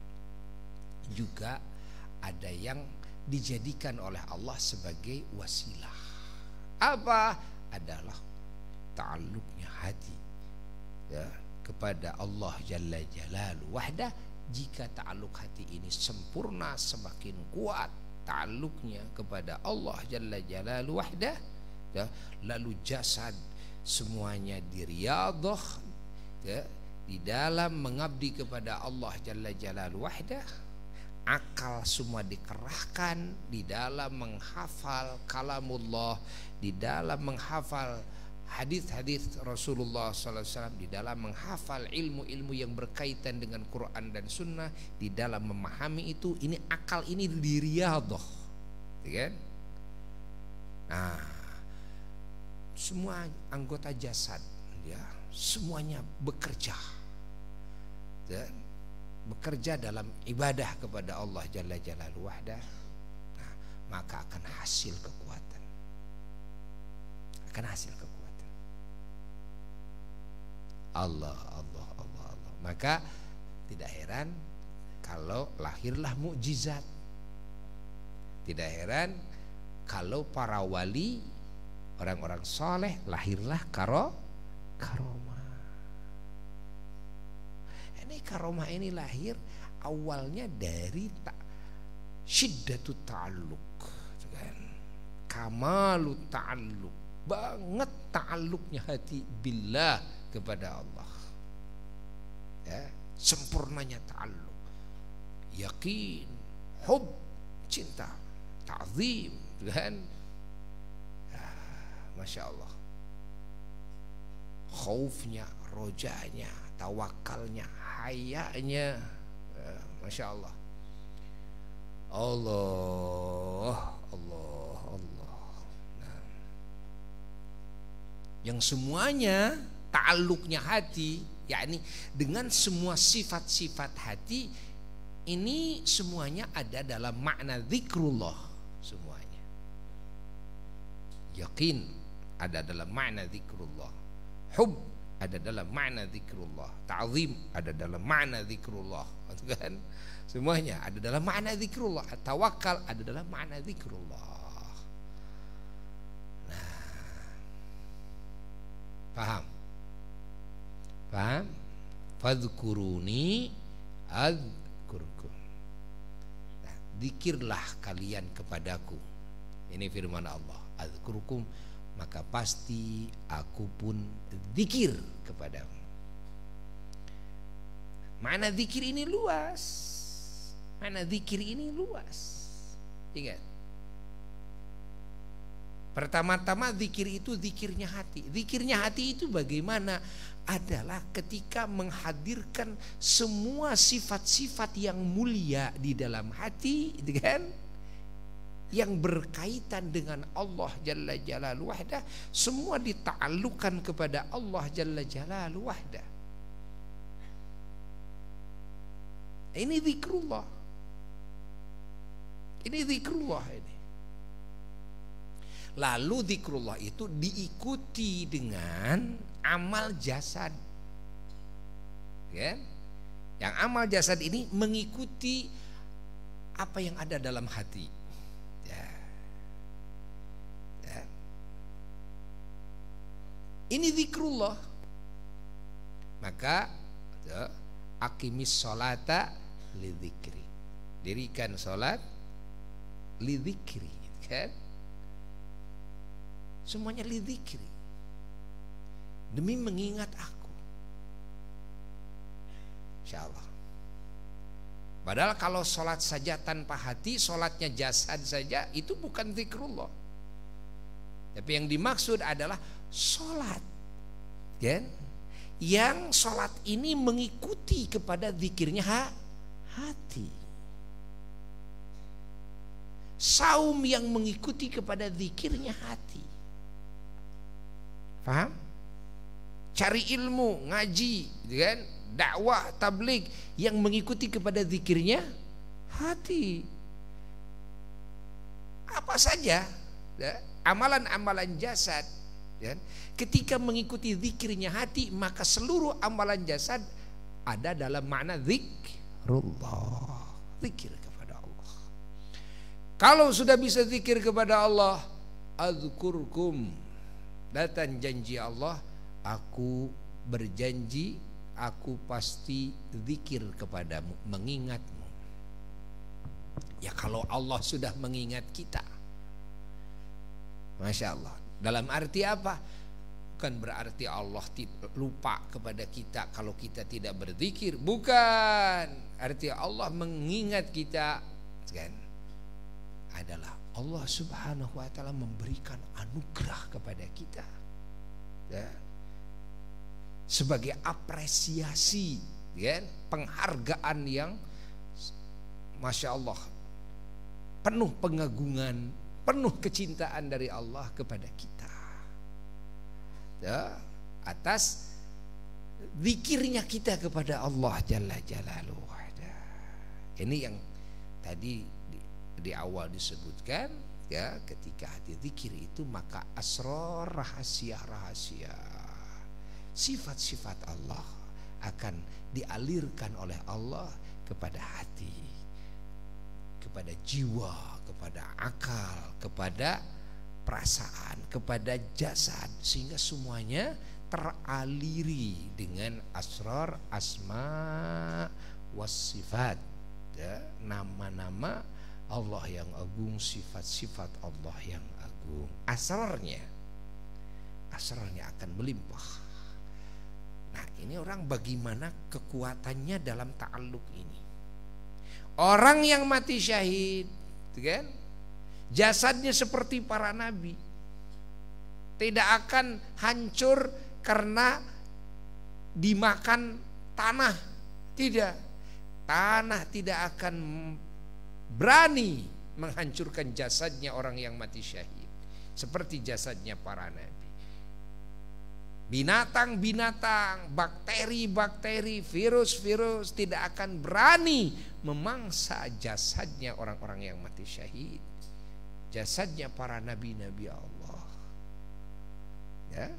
juga ada yang dijadikan oleh Allah sebagai wasilah. Apa? Adalah ta'alluqnya hati, ya, kepada Allah Jalla Jalaluhu wahdah. Jika ta'alluq hati ini sempurna, semakin kuat ta'alluqnya kepada Allah Jalla Jalaluhu wahdah, ya, lalu jasad semuanya diriyadhah, ya, di dalam mengabdi kepada Allah Jalla Jalaluhu wahdah, akal semua dikerahkan di dalam menghafal kalamullah, di dalam menghafal hadis-hadis Rasulullah sallallahu alaihi wasallam, di dalam menghafal ilmu-ilmu yang berkaitan dengan Quran dan Sunnah, di dalam memahami itu. Ini akal ini diriyadhah, ya kan? Nah, semua anggota jasad, ya, semuanya bekerja, ya, bekerja dalam ibadah kepada Allah Jalla Jalaluhu wahdah. Nah, maka akan hasil kekuatan, akan hasil kekuatan. Allah, Allah, Allah, Allah. Maka tidak heran kalau lahirlah mukjizat. Tidak heran kalau para wali, orang-orang soleh, lahirlah karo karomah. Ini karomah ini lahir awalnya dari ta, syiddatut ta'alluq, kan? Kamalut ta'alluq, banget ta'alluqnya hati billah, kepada Allah, ya, sempurnanya ta'alluq, yakin, hub, cinta, ta'zim, kan? Ya, Masya Allah, khaufnya, rojanya, tawakalnya, hayanya, ya, Masya Allah. Allah, Allah, Allah. Nah, yang semuanya ta'alluqnya hati, yakni dengan semua sifat-sifat hati ini semuanya ada dalam makna zikrullah semuanya. Yakin ada dalam makna zikrullah, hub ada dalam makna zikrullah, ta'zim ada dalam makna zikrullah, kan? Semuanya ada dalam makna zikrullah, tawakal ada dalam makna zikrullah. Nah, paham? Paham? Fadhkuruni adzkurkum. Nah, zikirlah kalian kepadaku. Ini firman Allah. Adzkurkum, maka pasti aku pun zikir kepadamu. Mana zikir ini luas. Mana zikir ini luas. Ingat. Pertama-tama zikir itu zikirnya hati. Zikirnya hati itu bagaimana? Adalah ketika menghadirkan semua sifat-sifat yang mulia di dalam hati, kan? Yang berkaitan dengan Allah Jalla Jalaluhu wahdah, semua dita'alluqkan kepada Allah Jalla Jalaluhu wahdah. Ini zikrullah. Ini zikrullah ini. Lalu zikrullah itu diikuti dengan amal jasad, ya? Yang amal jasad ini mengikuti apa yang ada dalam hati, ya. Ya. Ini zikrullah. Maka ya, aqimis sholata lidzikri, dirikan sholat lidzikri, kan? Semuanya lidzikri, demi mengingat aku. Insya Allah. Padahal kalau sholat saja tanpa hati, sholatnya jasad saja, itu bukan zikrullah. Tapi yang dimaksud adalah sholat, kan? Yang sholat ini mengikuti kepada zikirnya hati. Saum yang mengikuti kepada zikirnya hati. Paham? Cari ilmu, ngaji, kan? Dakwah, tabligh yang mengikuti kepada zikirnya hati. Apa saja, ya, amalan-amalan jasad, ya, ketika mengikuti zikirnya hati, maka seluruh amalan jasad ada dalam makna zikrullah, zikir kepada Allah. Kalau sudah bisa zikir kepada Allah, adzkurkum, datang janji Allah, aku berjanji aku pasti zikir kepadamu, mengingatmu. Ya kalau Allah sudah mengingat kita, Masya Allah. Dalam arti apa? Bukan berarti Allah lupa kepada kita kalau kita tidak berzikir. Bukan. Artinya Allah mengingat kita kan, adalah Allah Subhanahu wa taala memberikan anugerah kepada kita, ya, sebagai apresiasi, ya, penghargaan yang Masya Allah, penuh pengagungan, penuh kecintaan dari Allah kepada kita, ya, atas zikirnya kita kepada Allah Jalla Jalaluhu. Ini yang tadi di, di awal disebutkan, ya, ketika hati zikir itu maka asrar, rahasia-rahasia, sifat-sifat Allah akan dialirkan oleh Allah kepada hati, kepada jiwa, kepada akal, kepada perasaan, kepada jasad, sehingga semuanya teraliri dengan asrar, asma was-sifat, ya, nama-nama Allah yang agung, sifat-sifat Allah yang agung. Asrarnya, asrarnya akan melimpah. Nah, ini orang bagaimana kekuatannya dalam ta'alluq ini. Orang yang mati syahid, kan, jasadnya seperti para nabi, tidak akan hancur karena dimakan tanah. Tidak. Tanah tidak akan berani menghancurkan jasadnya orang yang mati syahid, seperti jasadnya para nabi. Binatang-binatang, bakteri-bakteri, virus-virus tidak akan berani memangsa jasadnya orang-orang yang mati syahid, jasadnya para nabi-nabi Allah, ya.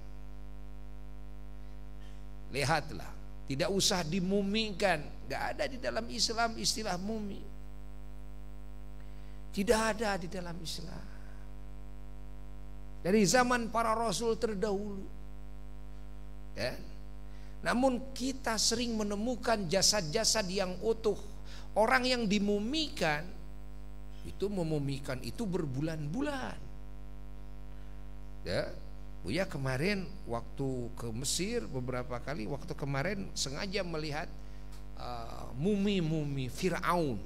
Lihatlah, tidak usah dimumikan. Gak ada di dalam Islam istilah mumi. Tidak ada di dalam Islam. Dari zaman para rasul terdahulu, ya. Namun kita sering menemukan jasad-jasad yang utuh. Orang yang dimumikan itu memumikan itu berbulan-bulan, ya. Buya kemarin waktu ke Mesir beberapa kali, waktu kemarin sengaja melihat uh, mumi-mumi Fir'aun,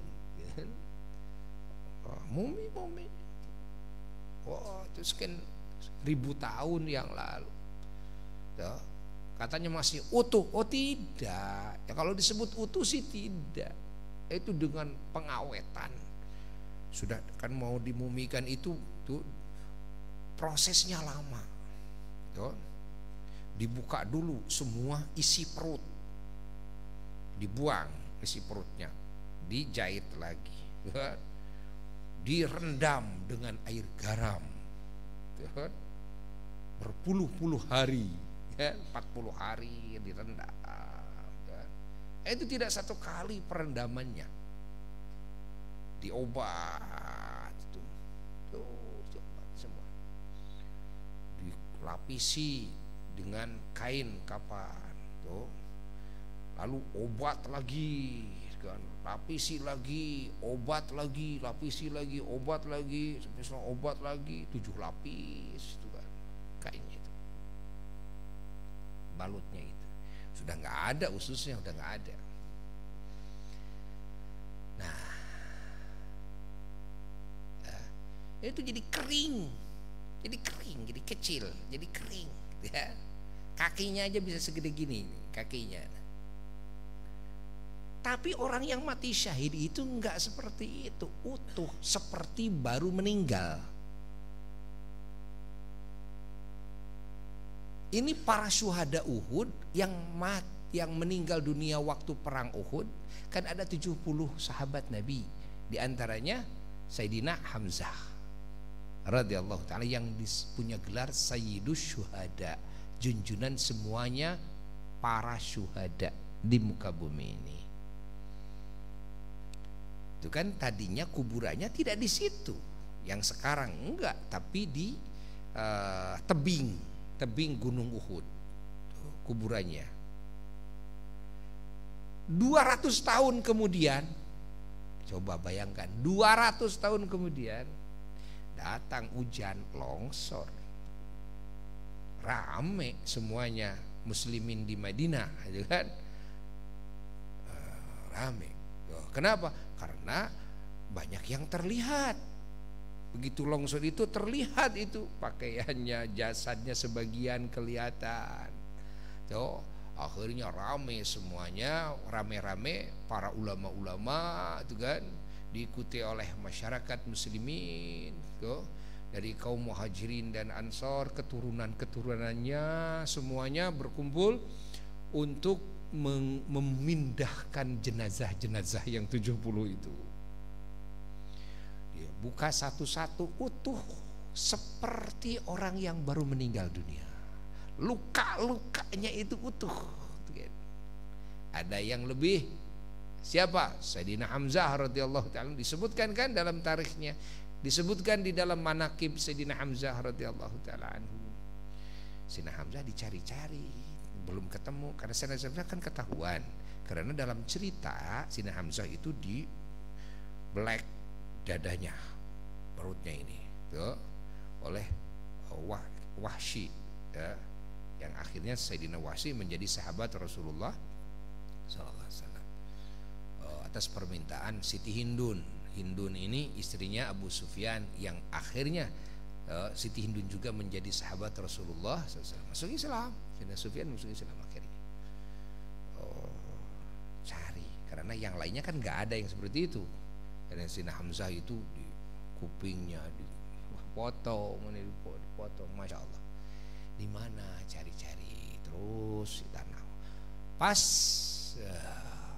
uh, mumi-mumi, wah, itu sekian ribu tahun yang lalu, ya, katanya masih utuh. Oh tidak, ya, kalau disebut utuh sih tidak, itu dengan pengawetan. Sudah kan mau dimumikan itu tuh prosesnya lama. Tuh, dibuka dulu semua isi perut, dibuang isi perutnya, dijahit lagi, tuh, direndam dengan air garam, tuh, berpuluh-puluh hari, ya, empat puluh hari direndam, tuh. Itu tidak satu kali perendamannya, diobat, tuh, tuh, semua dilapisi dengan kain kapan, tuh, lalu obat lagi, kan, lapisi lagi, obat lagi, lapisi lagi, obat lagi, sampai semua obat lagi, tujuh lapis, itu kan, kainnya itu, balutnya itu, sudah nggak ada ususnya, udah nggak ada. Nah, ya, itu jadi kering. Jadi kering, jadi kecil, jadi kering, ya. Kakinya aja bisa segede gini kakinya. Tapi orang yang mati syahid itu enggak seperti itu, utuh seperti baru meninggal. Ini para syuhada Uhud yang mat, yang meninggal dunia waktu perang Uhud, kan ada tujuh puluh sahabat Nabi, di antaranya Sayyidina Hamzah radhiyallahu ta'ala yang punya gelar Sayyidus Syuhada, junjunan semuanya para syuhada di muka bumi ini. Itu kan tadinya kuburannya tidak di situ, yang sekarang enggak, tapi di uh, tebing, tebing Gunung Uhud, tuh, kuburannya. dua ratus tahun kemudian, coba bayangkan, dua ratus tahun kemudian datang hujan longsor, rame semuanya muslimin di Madinah, gitu kan? Rame. Kenapa? Karena banyak yang terlihat. Begitu longsor itu terlihat itu pakaiannya, jasadnya sebagian kelihatan. Tuh, akhirnya rame semuanya, rame-rame para ulama-ulama itu kan, diikuti oleh masyarakat muslimin, tuh, dari kaum muhajirin dan ansor, keturunan-keturunannya semuanya berkumpul untuk memindahkan jenazah-jenazah yang tujuh puluh itu. Dia buka satu-satu, utuh seperti orang yang baru meninggal dunia. Luka-lukanya itu utuh. Ada yang lebih, siapa? Sayyidina Hamzah radhiyallahu ta'ala, disebutkan kan dalam tarikhnya, disebutkan di dalam manaqib Sayyidina Hamzah radhiyallahu ta'ala anhu. Sayyidina Hamzah dicari-cari, belum ketemu, karena Sayyidina Hamzah kan ketahuan, karena dalam cerita Sayyidina Hamzah itu di black dadanya, perutnya ini tuh, oleh Wah, Wahsy, ya, yang akhirnya Sayyidina Wahsy menjadi sahabat Rasulullah sallallahu alaihi wasallam atas permintaan Siti Hindun. Hindun ini istrinya Abu Sufyan, yang akhirnya uh, Siti Hindun juga menjadi sahabat Rasulullah sallallahu alaihi wasallam, masuk Islam. Sayyidina Sufyan masuk Islam akhirnya. Oh, cari, karena yang lainnya kan nggak ada yang seperti itu. Karena Sayyidina Hamzah itu di kupingnya dipotong, dipotong, masya Allah. Di mana cari-cari terus di tanah. Pas uh,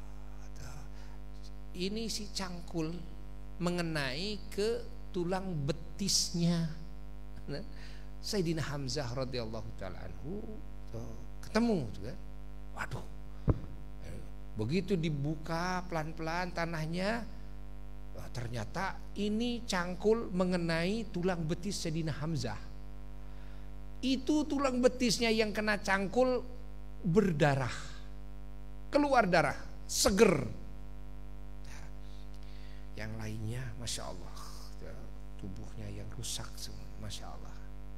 ini si cangkul mengenai ke tulang betisnya Sayyidina Hamzah radhiyallahu ta'ala anhu, ketemu tuh kan. Waduh, begitu dibuka pelan-pelan tanahnya, ternyata ini cangkul mengenai tulang betis Sayyidina Hamzah. Itu tulang betisnya yang kena cangkul berdarah, keluar darah, seger. Yang lainnya masya Allah, tubuhnya yang rusak semua, masya Allah,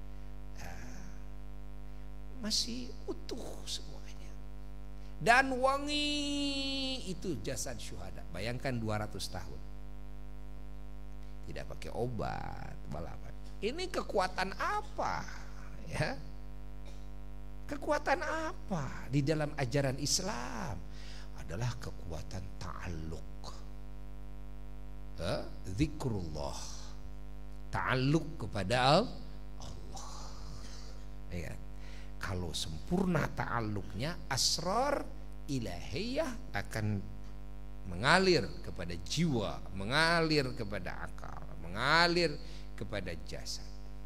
masih utuh semuanya dan wangi. Itu jasad syuhada. Bayangkan dua ratus tahun tidak pakai obat, balapan. Ini kekuatan apa, ya? Kekuatan apa di dalam ajaran Islam? Adalah kekuatan ta'alluq, eh, zikrullah, ta'alluq kepada Allah. Ya. Kalau sempurna ta'alluqnya, asrar ilahiyah akan mengalir kepada jiwa, mengalir kepada akal, mengalir kepada jasad.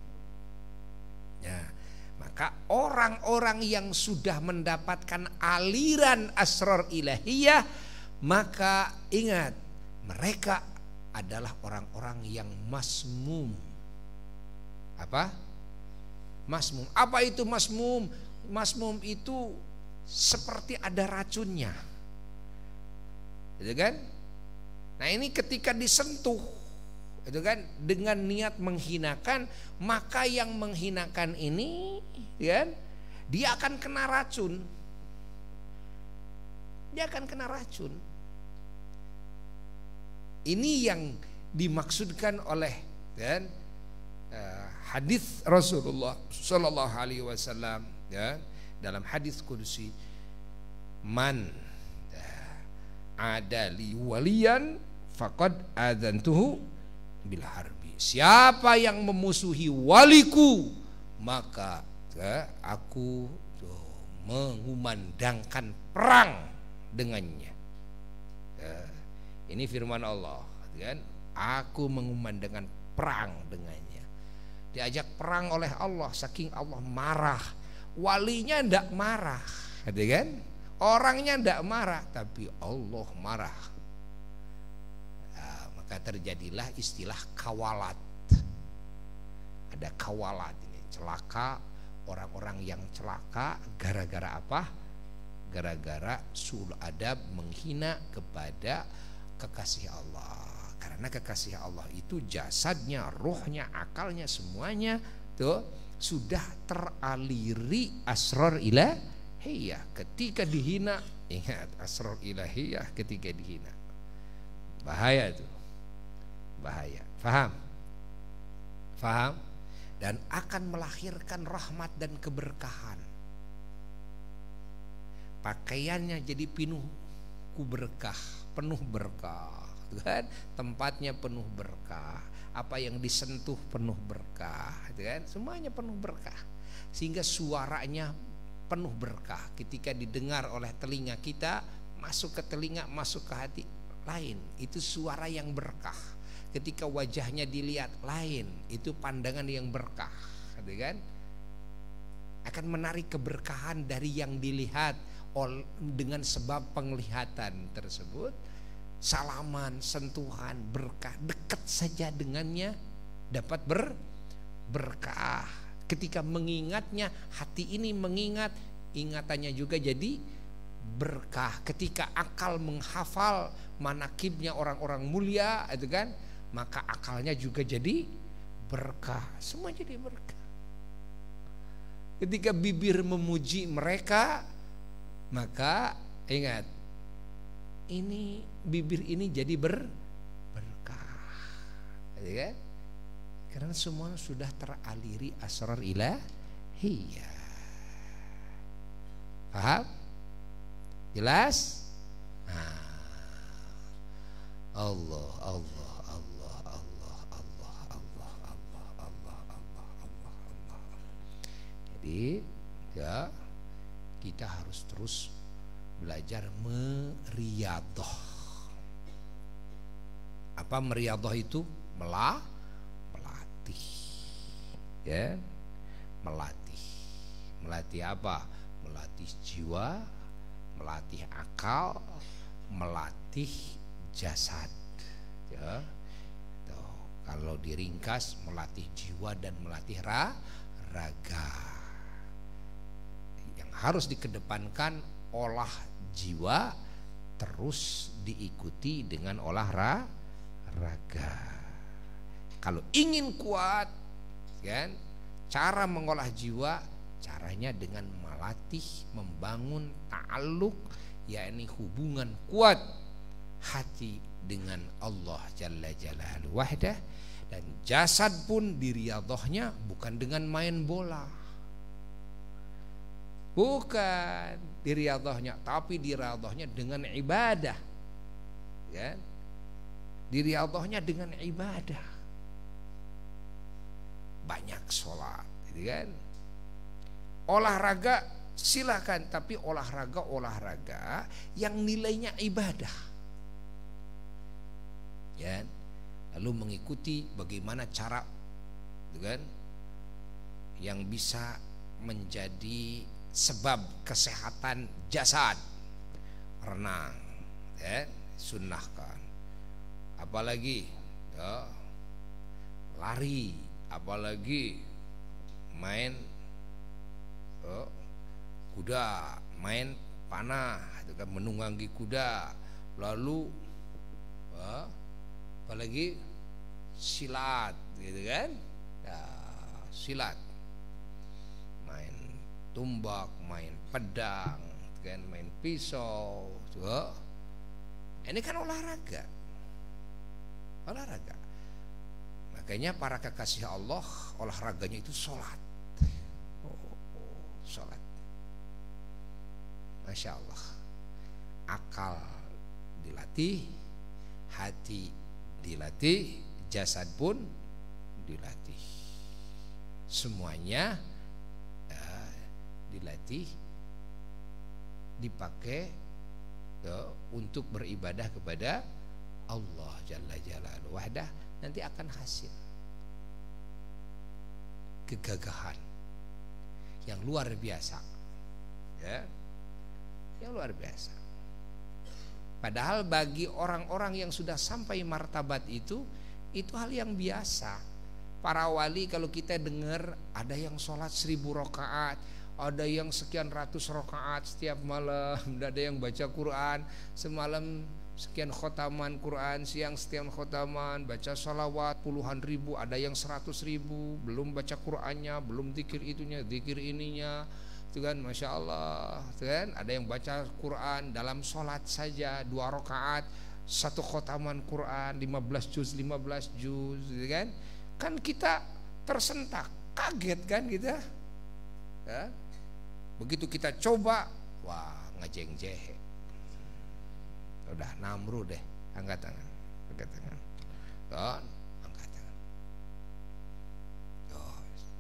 Ya, maka orang-orang yang sudah mendapatkan aliran asrar ilahiyah, maka ingat, mereka adalah orang-orang yang masmum. Apa? Masmum. Apa itu masmum? Masmum itu seperti ada racunnya, gitu kan? Nah ini ketika disentuh, itu kan, dengan niat menghinakan, maka yang menghinakan ini, kan, dia akan kena racun. Dia akan kena racun. Ini yang dimaksudkan oleh, kan, uh, hadis Rasulullah Sallallahu Alaihi Wasallam, ya, dalam hadis kudusi, man adali waliyan faqad adzantuhu bil harbi. Siapa yang memusuhi waliku, maka ya, aku tuh, mengumandangkan perang dengannya. Ya, ini firman Allah, kan? Aku mengumandangkan perang dengannya. Diajak perang oleh Allah, saking Allah marah. Walinya ndak marah, gitu kan? Orangnya ndak marah, tapi Allah marah. Nah, maka terjadilah istilah kawalat. Ada kawalat ini, celaka, orang-orang yang celaka gara-gara apa? Gara-gara suul adab, menghina kepada kekasih Allah. Karena kekasih Allah itu jasadnya, ruhnya, akalnya, semuanya tuh sudah teraliri asrar ilahiyah. Ketika dihina, ingat asrar ilahiyah ketika dihina. Bahaya itu. Bahaya. Faham? Faham? Dan akan melahirkan rahmat dan keberkahan. Pakaiannya jadi penuh berkah, penuh berkah, kan? Tempatnya penuh berkah, apa yang disentuh penuh berkah, kan? Semuanya penuh berkah, sehingga suaranya penuh berkah. Ketika didengar oleh telinga kita, masuk ke telinga, masuk ke hati, lain. Itu suara yang berkah. Ketika wajahnya dilihat, lain. Itu pandangan yang berkah, kan? Akan menarik keberkahan dari yang dilihat. Dengan sebab penglihatan tersebut, salaman, sentuhan, berkah, dekat saja dengannya dapat ber, berkah. Ketika mengingatnya, hati ini mengingat, ingatannya juga jadi berkah. Ketika akal menghafal manakibnya orang-orang mulia, itu kan, maka akalnya juga jadi berkah. Semua jadi berkah. Ketika bibir memuji mereka, maka ingat, ini bibir ini jadi ber, berkah, ya kan? Karena semua sudah teraliri asrar ilahiyah. Paham? Jelas? Nah. Allah, Allah, Allah, Allah, Allah, Allah, Allah, Allah, Allah, Allah, Allah. Jadi, ya. Kita harus terus belajar meriyadhah. Apa meriyadhah itu? Melah, melatih, ya, melatih. Melatih apa? Melatih jiwa, melatih akal, melatih jasad. Ya, tuh, kalau diringkas, melatih jiwa dan melatih ra, raga. Harus dikedepankan olah jiwa, terus diikuti dengan olah ra, raga. Kalau ingin kuat, kan, cara mengolah jiwa, caranya dengan melatih, membangun ta'alluq, yakni hubungan kuat hati dengan Allah Jalla Jalaluhu wahdah. Dan jasad pun diriyadhahnya bukan dengan main bola, bukan diriyadhahnya, tapi diriyadhahnya dengan ibadah, ya. Diriyadhahnya dengan ibadah, banyak sholat, gitu kan. Olahraga silakan, tapi olahraga olahraga yang nilainya ibadah, ya. Lalu mengikuti bagaimana cara, gitu kan, yang bisa menjadi sebab kesehatan jasad. Renang, ya, sunnahkan. Apalagi, ya, lari, apalagi main, ya, kuda, main panah, itu kan, menunggangi kuda. Lalu, ya, apalagi silat, gitu kan, ya, silat, main tumbak, main pedang, kan, main pisau, tuh. Ini kan olahraga, olahraga. Makanya para kekasih Allah, olahraganya itu sholat. Oh, oh, sholat. Masya Allah. Akal dilatih, hati dilatih, jasad pun dilatih. Semuanya uh, dilatih, dipakai, ya, untuk beribadah kepada Allah Jalla Jalaluhu wahdah. Nanti akan hasil kegagahan yang luar biasa, ya, yang luar biasa. Padahal bagi orang-orang yang sudah sampai martabat itu, itu hal yang biasa. Para wali kalau kita dengar ada yang sholat seribu rakaat, ada yang sekian ratus rakaat setiap malam, ada yang baca Quran semalam sekian khotaman Quran, siang sekian khotaman, baca salawat puluhan ribu, ada yang seratus ribu, belum baca Qurannya, belum zikir itunya, zikir ininya, itu kan, masya Allah, itu kan, ada yang baca Quran dalam sholat saja dua rakaat, satu khotaman Quran, lima belas juz, lima belas juz, gitu kan, kan kita tersentak, kaget kan kita, ya? Begitu kita coba, wah ngejeng jehe. Udah namru deh, angkat tangan, angkat tangan, oh, angkat tangan. Oh.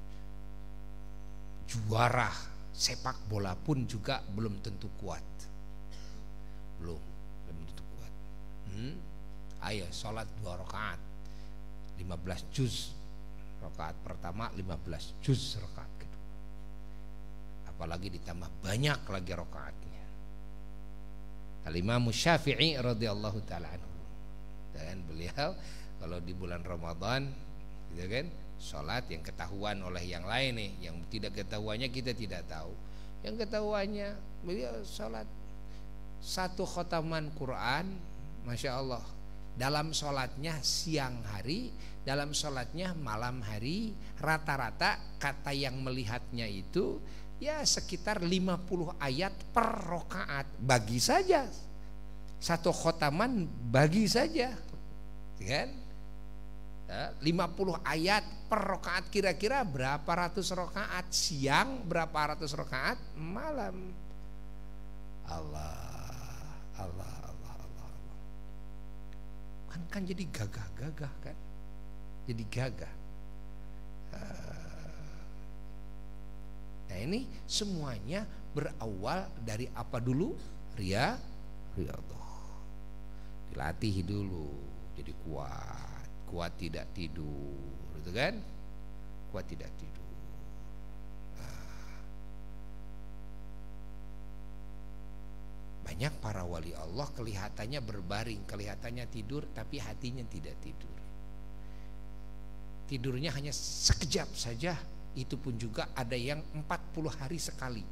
Juara sepak bola pun juga belum tentu kuat, belum, belum tentu kuat. Hmm? Ayo sholat dua rakaat, lima belas juz, rakaat pertama lima belas juz, rakaat kedua, apalagi ditambah banyak lagi rakaatnya. Al-Imam Syafi'i radhiyallahu taala anhu, dan beliau kalau di bulan Ramadan, gitu kan, sholat yang ketahuan oleh yang lain nih, yang tidak ketahuannya kita tidak tahu. Yang ketahuannya beliau sholat satu khotaman Quran, masya Allah, dalam sholatnya siang hari, dalam sholatnya malam hari, rata-rata kata yang melihatnya itu ya sekitar lima puluh ayat per rakaat, bagi saja satu khotaman, bagi saja, kan? lima puluh ayat per rakaat, kira-kira berapa ratus rakaat siang, berapa ratus rakaat malam. Allah, Allah, Allah, Allah, Allah. Kan, kan jadi gagah-gagah kan, jadi gagah. Nah ini semuanya berawal dari apa dulu? Ria, riyadhah. Dilatih dulu, jadi kuat, kuat tidak tidur, gitu kan? Kuat tidak tidur. Nah, banyak para wali Allah kelihatannya berbaring, kelihatannya tidur, tapi hatinya tidak tidur. Tidurnya hanya sekejap saja. Itu pun juga ada yang empat puluh hari sekali.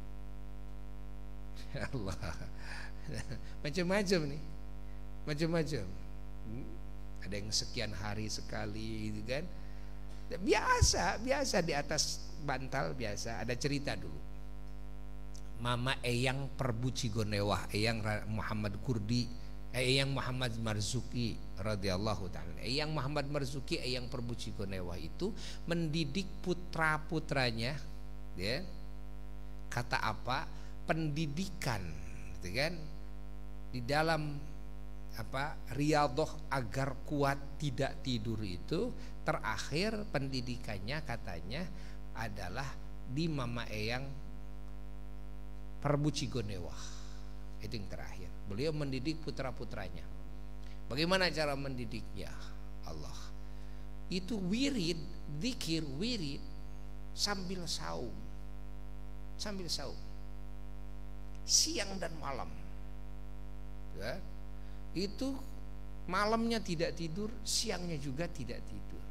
Ya Allah. Macam-macam nih, macam-macam. Ada yang sekian hari sekali, gitu kan? Biasa, biasa di atas bantal biasa. Ada cerita dulu. Mama Eyang Prabu Cigonewah, Eyang Muhammad Kurdi, Eyang Muhammad Marzuki radhiyallahu ta'ala. Eyang Muhammad Marzuki, Eyang Prabu Cigonewah itu mendidik putra-putranya, ya. Kata apa? Pendidikan, gitu kan? Di dalam apa? Riyadhah agar kuat tidak tidur itu, terakhir pendidikannya katanya adalah di Mama Eyang Prabu Cigonewah. Itu yang terakhir. Beliau mendidik putra-putranya. Bagaimana cara mendidiknya? Allah. Itu wirid, zikir, wirid sambil saum. Sambil saum. Siang dan malam. Ya. Itu malamnya tidak tidur, siangnya juga tidak tidur.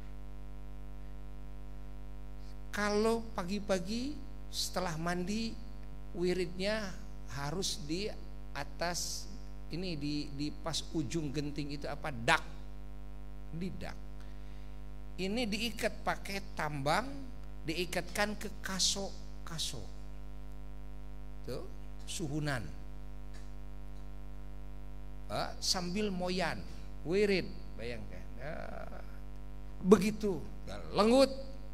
Kalau pagi-pagi setelah mandi, wiridnya harus di atas ini, di, di pas ujung genting itu apa, dak, di dak. Ini diikat pakai tambang, diikatkan ke kaso, kaso, tuh suhunan, ah, sambil moyan, wirid, bayangkan, ah, begitu, lenggut,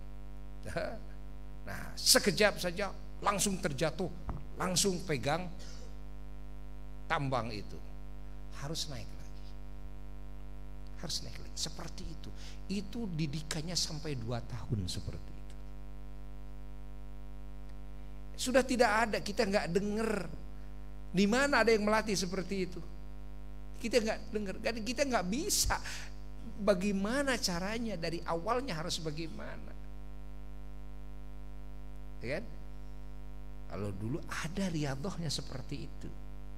nah sekejap saja langsung terjatuh, langsung pegang tambang itu, harus naik lagi, harus naik lagi, seperti itu. Itu didikannya sampai dua tahun seperti itu. Sudah tidak ada, kita nggak dengar di mana ada yang melatih seperti itu. Kita nggak dengar, kita nggak bisa. Bagaimana caranya, dari awalnya harus bagaimana, ya kan? Kalau dulu ada riyadhahnya seperti itu.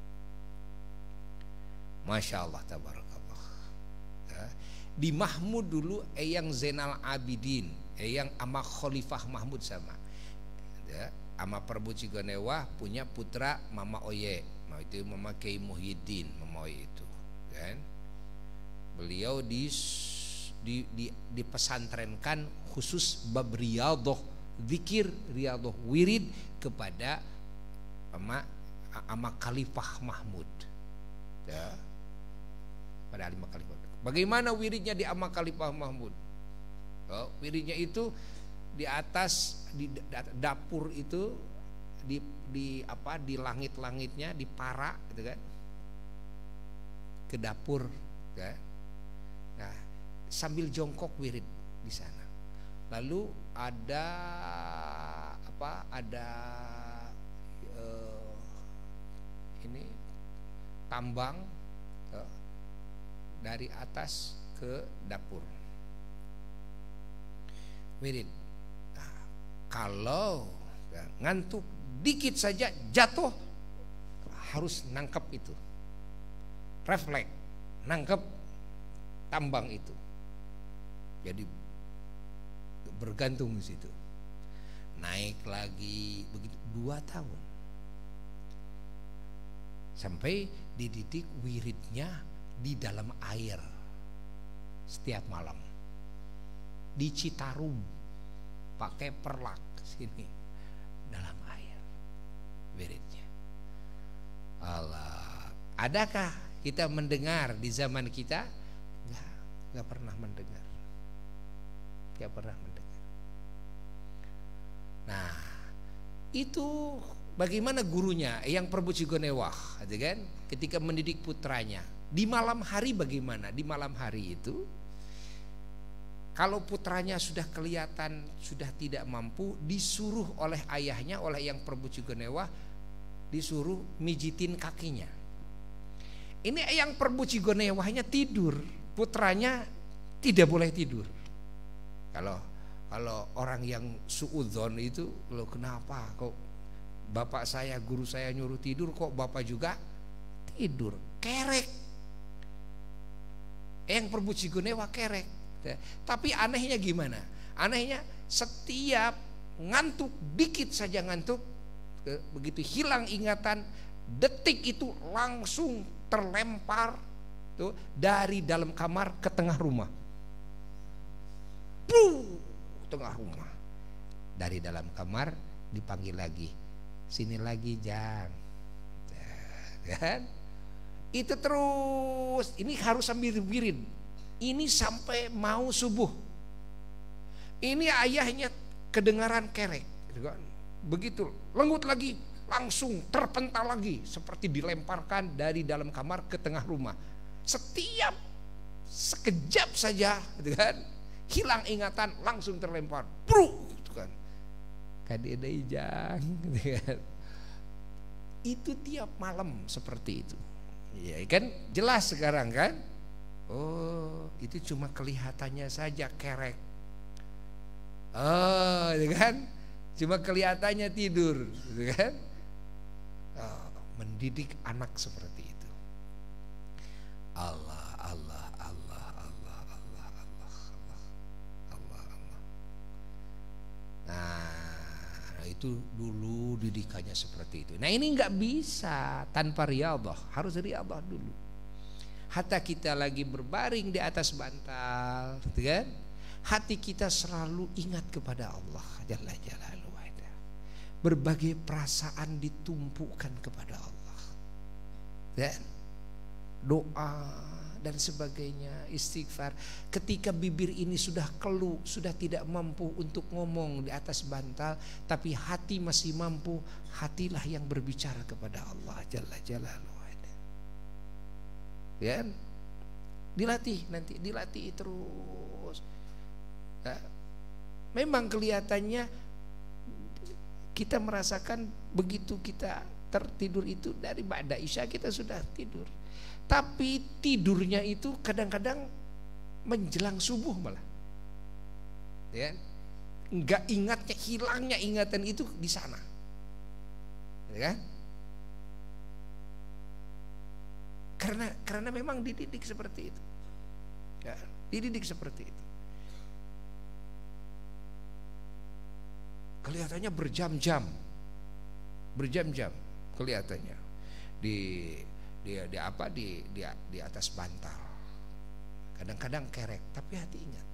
Masya Allah, tabarakallah. Ya. Di Mahmud dulu Eyang Zainal Abidin, Eyang ama Khalifah Mahmud sama, ya, ama Prabu Cigonewah punya putra Mama Oye, nah, itu Mama Kiai Muhyiddin, Mama Oye itu. kan? Beliau di di, di dipesantrenkan khusus bab riyadhah zikir, riyadhah wirid kepada ama ama Khalifah Mahmud. Ya. Pada Alimah Khalifah. Bagaimana wiridnya di ama Khalifah Mahmud? Oh, wiridnya itu di atas di dapur itu di di apa di langit-langitnya di para gitu kan. Ke dapur ya. Nah, sambil jongkok wirid di sana. Lalu ada apa? Ada uh, ini tambang uh, dari atas ke dapur. Wirid. Nah, kalau ya, ngantuk dikit saja jatuh harus nangkep itu. Refleks nangkep tambang itu. Jadi bergantung di situ. Naik lagi begitu dua tahun. Sampai dididik wiridnya di dalam air setiap malam. Di Citarum pakai perlak sini dalam air wiridnya. Allah, adakah kita mendengar di zaman kita? Enggak, enggak pernah mendengar. Enggak pernah mendengar. Nah, itu bagaimana gurunya yang Prabu Cigonewah, kan? Ketika mendidik putranya di malam hari bagaimana? Di malam hari itu kalau putranya sudah kelihatan sudah tidak mampu, disuruh oleh ayahnya, oleh yang Prabu Cigonewah, disuruh mijitin kakinya. Ini yang Prabu Cigonewahnya tidur, putranya tidak boleh tidur. Kalau kalau orang yang suudzon itu, lo kenapa kok bapak saya, guru saya nyuruh tidur, kok bapak juga tidur? Kerek. Yang Prabu Cigonewah kerek. Tapi anehnya gimana? Anehnya setiap ngantuk, dikit saja ngantuk, begitu hilang ingatan, detik itu langsung terlempar tuh dari dalam kamar ke tengah rumah. Puh, tengah rumah. Dari dalam kamar dipanggil lagi. Sini lagi, Jang. Kan? Itu terus. Ini harus sambil wirid. Ini sampai mau subuh. Ini ayahnya kedengaran kerek. Begitu lengut lagi, langsung terpental lagi, seperti dilemparkan dari dalam kamar ke tengah rumah. Setiap sekejap saja, gitu kan, hilang ingatan, langsung terlempar. Bruk, gitu kan. Kadeda Ijang, gitu kan. Itu tiap malam seperti itu. Ya kan, jelas sekarang kan. Oh, itu cuma kelihatannya saja kerek. Oh, gitu kan. Cuma kelihatannya tidur, gitu kan. Oh, mendidik anak seperti itu. Allah, Allah, Allah, Allah, Allah, Allah, Allah, Allah, Allah. Nah, itu dulu didikannya seperti itu. Nah, ini nggak bisa tanpa riyadhah, harus riyadhah dulu. Hatta kita lagi berbaring di atas bantal, gitu kan? Hati kita selalu ingat kepada Allah Jalla Jalaluhu. Berbagai perasaan ditumpukan kepada Allah, dan doa dan sebagainya, istighfar. Ketika bibir ini sudah keluh, sudah tidak mampu untuk ngomong di atas bantal, tapi hati masih mampu, hatilah yang berbicara kepada Allah Jalla Jalaluhu. Ya, dilatih nanti, dilatih terus. Nah, memang kelihatannya kita merasakan begitu kita tertidur itu dari ba'da isya kita sudah tidur. Tapi tidurnya itu kadang-kadang menjelang subuh malah. Ya. Enggak ingatnya, hilangnya ingatan itu di sana. Ya. Karena karena memang dididik seperti itu. Ya, dididik seperti itu. Kelihatannya berjam-jam, berjam-jam kelihatannya di di, di apa di, di di atas bantal. Kadang-kadang kerek, tapi hati ingat,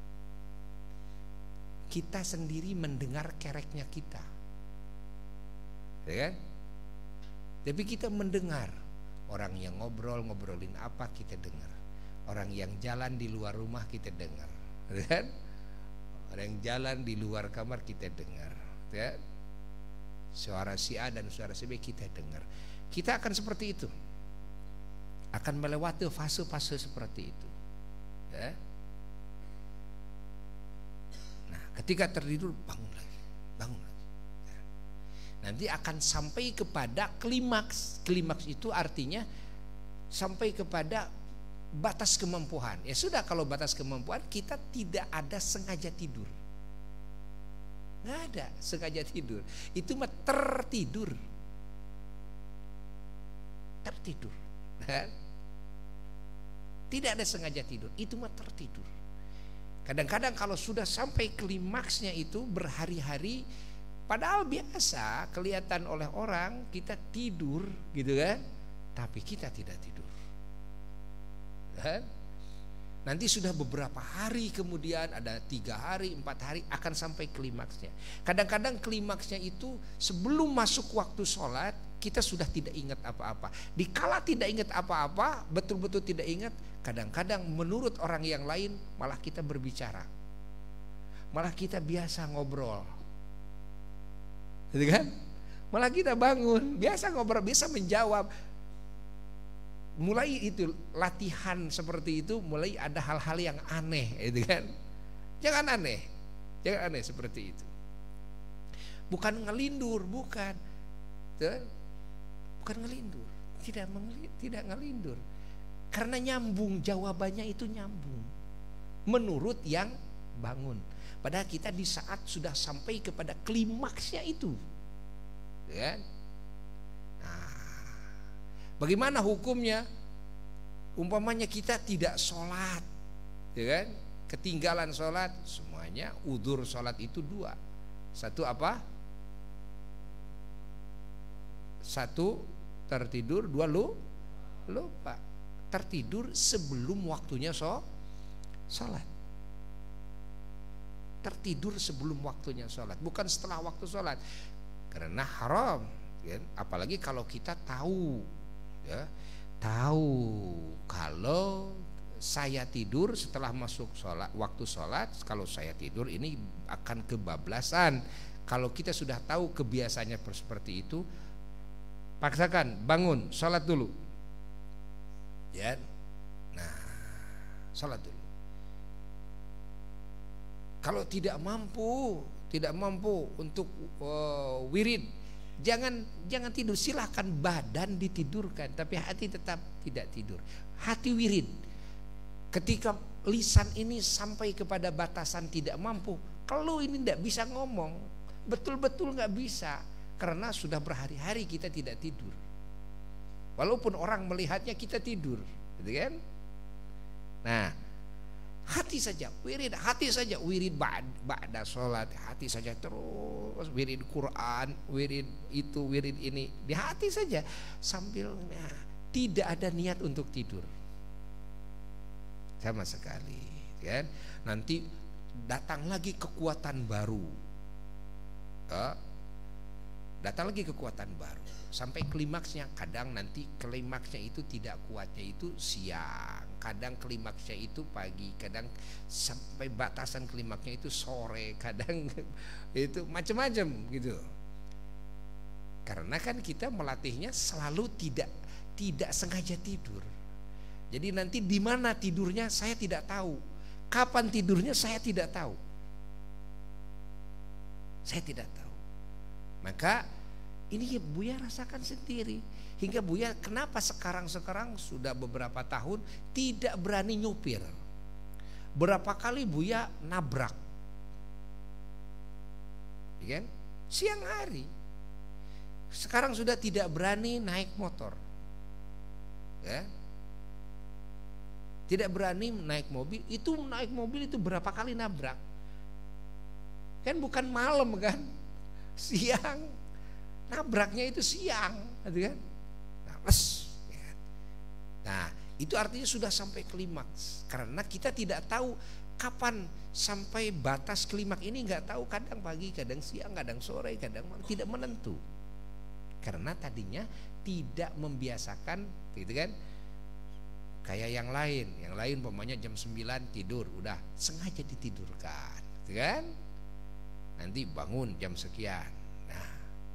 kita sendiri mendengar kereknya kita, ya kan? Tapi kita mendengar orang yang ngobrol ngobrolin apa kita dengar, orang yang jalan di luar rumah kita dengar, ya kan? Orang yang jalan di luar kamar kita dengar, ya? Suara si A dan suara si B kita dengar. Kita akan seperti itu, akan melewati fase-fase seperti itu. Ya. Nah, ketika tertidur bangun lagi, bangun lagi. Ya. Nanti akan sampai kepada klimaks. Klimaks itu artinya sampai kepada batas kemampuan. Ya sudah, kalau batas kemampuan kita tidak ada sengaja tidur. Nggak ada sengaja tidur. Itu mah tertidur. Tertidur. Ya. Tidak ada sengaja tidur, itu mah tertidur. Kadang-kadang kalau sudah sampai klimaksnya itu berhari-hari, padahal biasa kelihatan oleh orang kita tidur gitu kan, tapi kita tidak tidur kan? Nanti sudah beberapa hari kemudian, ada tiga hari, empat hari akan sampai klimaksnya. Kadang-kadang klimaksnya itu sebelum masuk waktu sholat kita sudah tidak ingat apa-apa. Dikala tidak ingat apa-apa, betul-betul tidak ingat, kadang-kadang menurut orang yang lain malah kita berbicara, malah kita biasa ngobrol, gitu kan? Malah kita bangun biasa ngobrol, biasa menjawab. Mulai itu latihan seperti itu, mulai ada hal-hal yang aneh, gitu kan? Jangan aneh, jangan aneh seperti itu. Bukan ngelindur, bukan, tuh, bukan ngelindur, tidak mengelindur, tidak ngelindur. Karena nyambung, jawabannya itu nyambung menurut yang bangun. Padahal kita di saat sudah sampai kepada klimaksnya itu, ya. Nah, bagaimana hukumnya? Umpamanya kita tidak sholat, ya kan? Ketinggalan sholat, semuanya udzur sholat itu dua. Satu apa? Satu tertidur, dua lu lupa. Tertidur sebelum waktunya so, sholat. Tertidur sebelum waktunya sholat, bukan setelah waktu sholat, karena haram, ya? Apalagi kalau kita tahu, ya, tahu kalau saya tidur setelah masuk sholat, waktu sholat, kalau saya tidur ini akan kebablasan. Kalau kita sudah tahu kebiasaannya seperti itu, paksakan bangun, sholat dulu. Ya, nah, sholat dulu. Kalau tidak mampu, tidak mampu untuk uh, wirid, jangan jangan tidur. Silahkan badan ditidurkan, tapi hati tetap tidak tidur. Hati wirid. Ketika lisan ini sampai kepada batasan tidak mampu, kalau ini tidak bisa ngomong, betul-betul nggak bisa, karena sudah berhari-hari kita tidak tidur. Walaupun orang melihatnya kita tidur, gitu kan? Nah, hati saja wirid, hati saja wirid ba'da sholat, hati saja terus wirid Quran, wirid itu, wirid ini, di hati saja sambil, nah, tidak ada niat untuk tidur sama sekali, kan? Nanti datang lagi kekuatan baru, eh, datang lagi kekuatan baru sampai klimaksnya. Kadang nanti klimaksnya itu tidak kuatnya itu siang, kadang klimaksnya itu pagi, kadang sampai batasan klimaksnya itu sore, kadang itu macam-macam gitu. Karena kan kita melatihnya selalu tidak tidak sengaja tidur. Jadi nanti di mana tidurnya saya tidak tahu, kapan tidurnya saya tidak tahu, saya tidak tahu. Maka ini Buya rasakan sendiri. Hingga Buya kenapa sekarang-sekarang sudah beberapa tahun tidak berani nyupir. Berapa kali Buya nabrak, ya kan? Siang hari. Sekarang sudah tidak berani naik motor, ya. Tidak berani naik mobil. Itu naik mobil itu berapa kali nabrak. Kan bukan malam kan, siang. Nabraknya itu siang, gitu kan? Nah, les, ya. Nah, itu artinya sudah sampai klimaks. Karena kita tidak tahu kapan sampai batas klimaks ini, nggak tahu, kadang pagi, kadang siang, kadang sore, kadang malam, tidak menentu. Karena tadinya tidak membiasakan, gitu kan? Kayak yang lain, yang lain umpamanya jam sembilan tidur, udah sengaja ditidurkan, gitu kan? Nanti bangun jam sekian. Nah,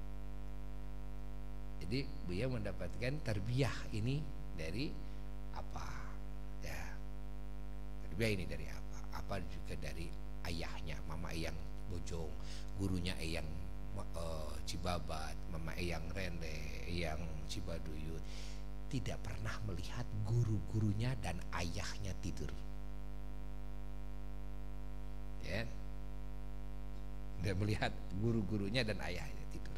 jadi beliau mendapatkan tarbiyah ini dari apa? Ya, tarbiyah ini dari apa? Apa juga dari ayahnya, mama Eyang Bojong, gurunya Eyang uh, Cibabat, mama Eyang Rende, Eyang Cibaduyut, tidak pernah melihat guru-gurunya dan ayahnya tidur. Ya, tidak melihat guru-gurunya dan ayahnya tidur.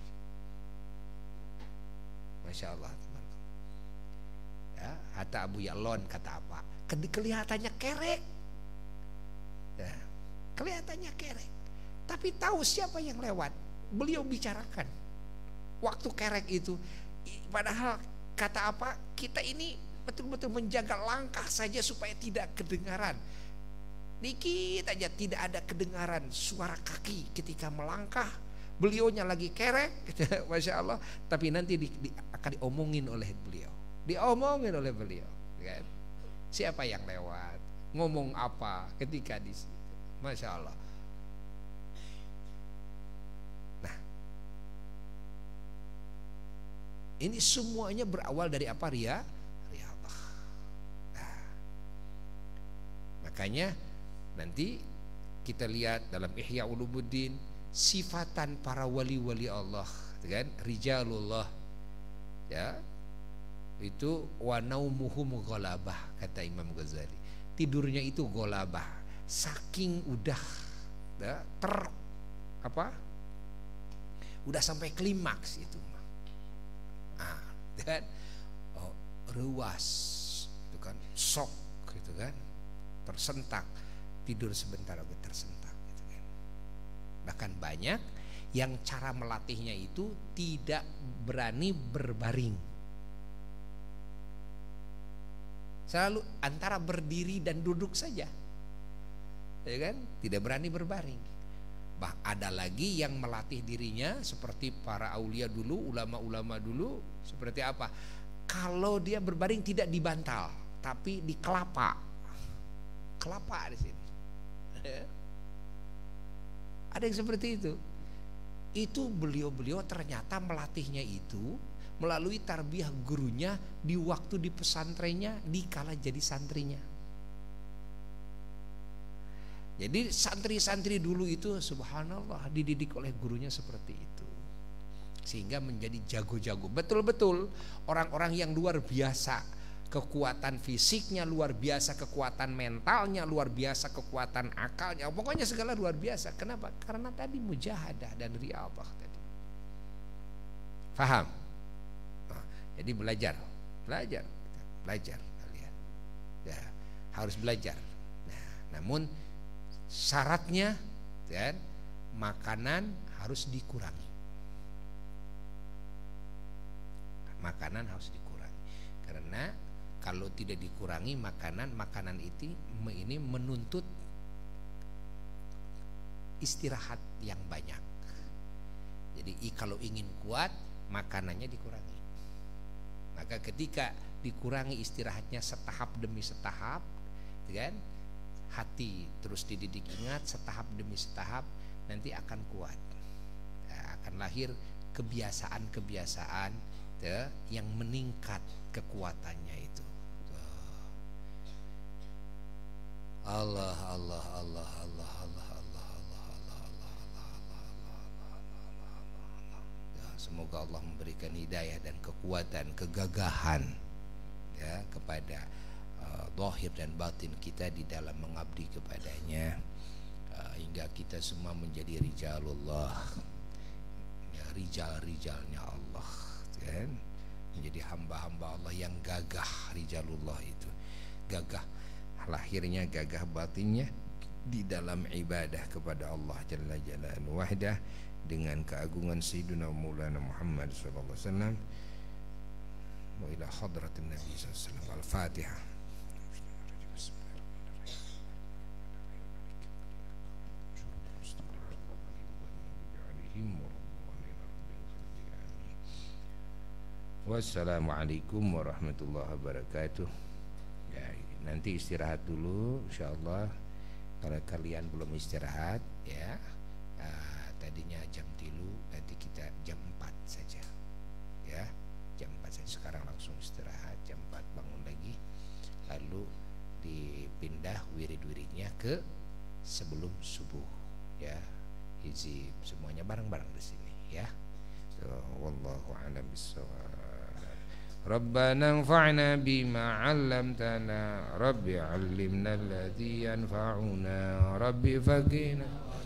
Masya Allah. Ya, Hatta Abu Ya'lon kata apa? Kelihatannya kerek, ya, kelihatannya kerek, tapi tahu siapa yang lewat. Beliau bicarakan waktu kerek itu. Padahal kata apa? Kita ini betul-betul menjaga langkah saja supaya tidak kedengaran. Dikit aja tidak ada kedengaran suara kaki ketika melangkah. Beliaunya lagi kerek, Masya Allah. Tapi nanti di, di, akan diomongin oleh beliau, diomongin oleh beliau, kan? Siapa yang lewat, ngomong apa ketika di situ, Masya Allah. Nah, ini semuanya berawal dari apa? Ria, riyadhah. Nah, makanya nanti kita lihat dalam Ihya Ulumuddin sifatan para wali-wali Allah, kan? Rijalullah, ya, itu wa naumuhum ghalabah, kata Imam Ghazali. Tidurnya itu ghalabah, saking udah ya, ter apa? Udah sampai klimaks itu. Ah, kan? Oh, ruas, itu kan, sok, gitu kan, tersentak, tidur sebentar lagi tersentak, gitu kan. Bahkan banyak yang cara melatihnya itu tidak berani berbaring, selalu antara berdiri dan duduk saja, ya kan, tidak berani berbaring. Bah, ada lagi yang melatih dirinya seperti para aulia dulu, ulama-ulama dulu, seperti apa? Kalau dia berbaring tidak di bantal, tapi di kelapa, kelapa di sini. Ada yang seperti itu. Itu beliau-beliau ternyata melatihnya itu melalui tarbiyah gurunya di waktu di pesantrennya, di kala jadi santrinya. Jadi santri-santri dulu itu subhanallah dididik oleh gurunya seperti itu, sehingga menjadi jago-jago. Betul-betul orang-orang yang luar biasa, kekuatan fisiknya luar biasa, kekuatan mentalnya luar biasa, kekuatan akalnya, pokoknya segala luar biasa. Kenapa? Karena tadi mujahadah dan riyadhah tadi. Faham? Nah, jadi belajar, belajar, belajar kalian. Ya, harus belajar. Nah, namun syaratnya, dan makanan harus dikurangi. Makanan harus dikurangi, karena kalau tidak dikurangi makanan, makanan itu ini menuntut istirahat yang banyak. Jadi kalau ingin kuat, makanannya dikurangi. Maka ketika dikurangi istirahatnya setahap demi setahap, kan? Hati terus dididik ingat setahap demi setahap, nanti akan kuat, ya, akan lahir kebiasaan-kebiasaan ya, yang meningkat kekuatannya itu. Allah Allah Allah Allah Allah Allah Allah Allah Allah Allah Allah Allah. Ya, semoga Allah memberikan hidayah dan kekuatan, kegagahan ya kepada zahir dan batin kita di dalam mengabdi kepadanya, uh, hingga kita semua menjadi rijalullah, ya, rijal-rijalnya Allah, kan? Menjadi hamba-hamba Allah yang gagah. Rijalullah itu gagah lahirnya, gagah batinnya di dalam ibadah kepada Allah Jalla Jalaluhu wahdah, dengan keagungan Sayyidina Maulana Muhammad sallallahu alaihi wasallam. وإلى حضرة النبي صلى الله عليه وسلم. الفاتحة. Wassalamualaikum warahmatullahi wabarakatuh. Ya, nanti istirahat dulu insyaallah. Kalau kalian belum istirahat ya, uh, tadinya jam tilu, nanti kita jam empat saja ya, jam empat saja. Sekarang langsung istirahat, jam empat bangun lagi, lalu dipindah wirid-wiridnya ke sebelum subuh ya, hizib semuanya bareng-bareng di sini ya. So, wallahu a'lam bissawab. Rabbana anfa'na bima 'allamtana, Rabbi 'allimna alladhi yanfa'una, Rabbi faqina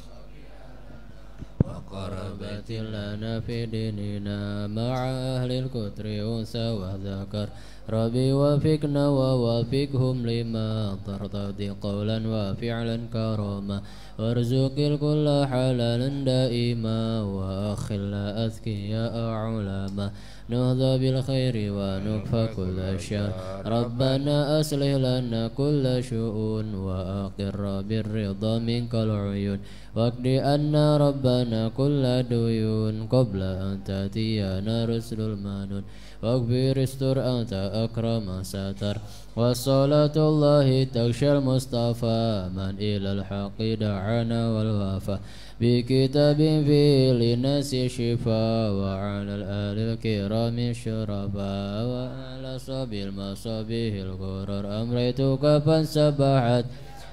wa qarabatin lana fi dinina ma'a ahli al-kutri unsa wa dhakar. Rabbi wafiqna wa wafiqhum lima tartadi qawlan wa fi'lan karama, warzuqil kulla halalan daima wa akhilla athkiya ulama, نهضى بالخير ونكفى كل شر. ربنا أصلح لنا كل شؤون وأقر بالرضا منك العيون، واقض عنا ربنا كل ديون قبل أن تأتينا رسل المنون، واغفر استر أنت أكرم ستر. والصلاة الله تغشى المصطفى من إلى الحق دعانا والوفا، بكتاب فيه للناس شفاء، وعلى الآل الكرام الشرفاء، وعلى صحب المصابيح الغرر أمريتك فانسبحت،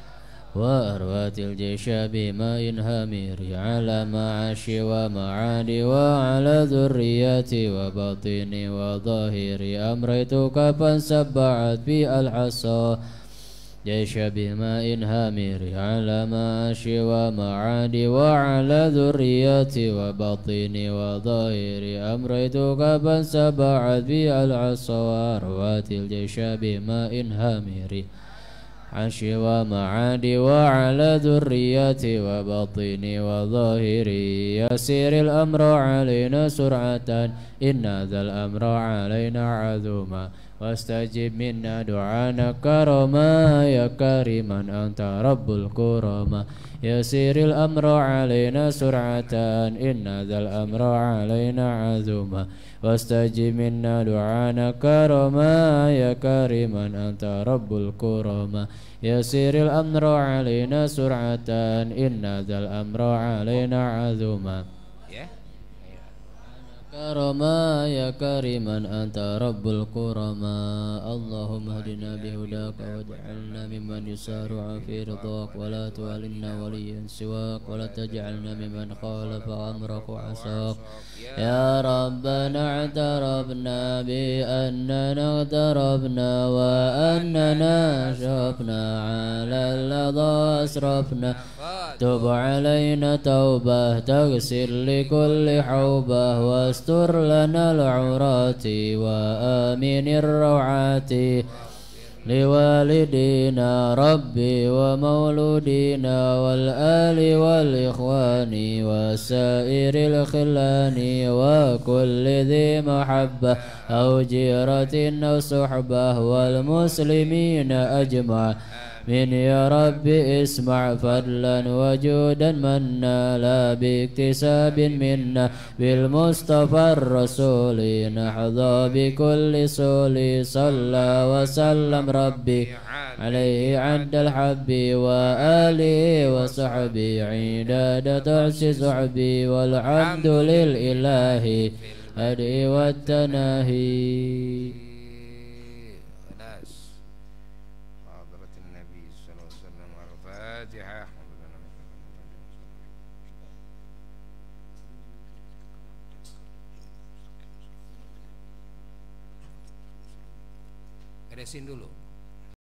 وأروات الجيش بماء هامر على معاش ومعاد، وعلى ذرياتي وباطني وظاهري أمريتك فانسبحت في الحصى، جيش بماء هامر على معاش ومعاد، وعلى ذرياتي وباطني وظاهري أمريتك فانسبحت في العصا، وأروات الجيش بماء هامر عشي ومعاد، وعلى ذرياتي وباطني وظاهري. يسير الأمر علينا سرعة، إن ذا الأمر علينا عذوما، واستجب منا دعانا كرما، يا كريما أنت رب الكرما. يسير الأمر علينا سرعة، إن ذا الأمر علينا عذوما، واستجب منا دعانا كرما، يا كريما أنت رب الكرما. يسير الأمر علينا سرعة، إن ذا الأمر علينا عذوما، كرما يا كريما أنت رب الكرما. اللهم اهدنا بهداك واجعلنا ممن يسارع في رضاك، ولا تولنا وليا سواك، ولا تجعلنا ممن خالف أمرك وعصاك. يا ربنا اعترفنا بأننا اغتربنا، وأننا شفنا على اللظى أسرفنا، تب علينا توبة تغسل لكل حوبة، واستر لنا العورات وآمن الروعات، لوالدينا ربي ومولودينا والآل والإخوان وسائر الخلان، وكل ذي محبة أو جيرة أو صحبة، والمسلمين أجمع من يا رب اسمع فضلا وجودا منا، لا باكتساب منا بالمصطفى الرسول، نحظى بكل سول. صلى وسلم ربي عليه عند الحب، وآله وصحبه عداد تعس صحبي، والحمد للإله هدي والتناهي. Beresin dulu.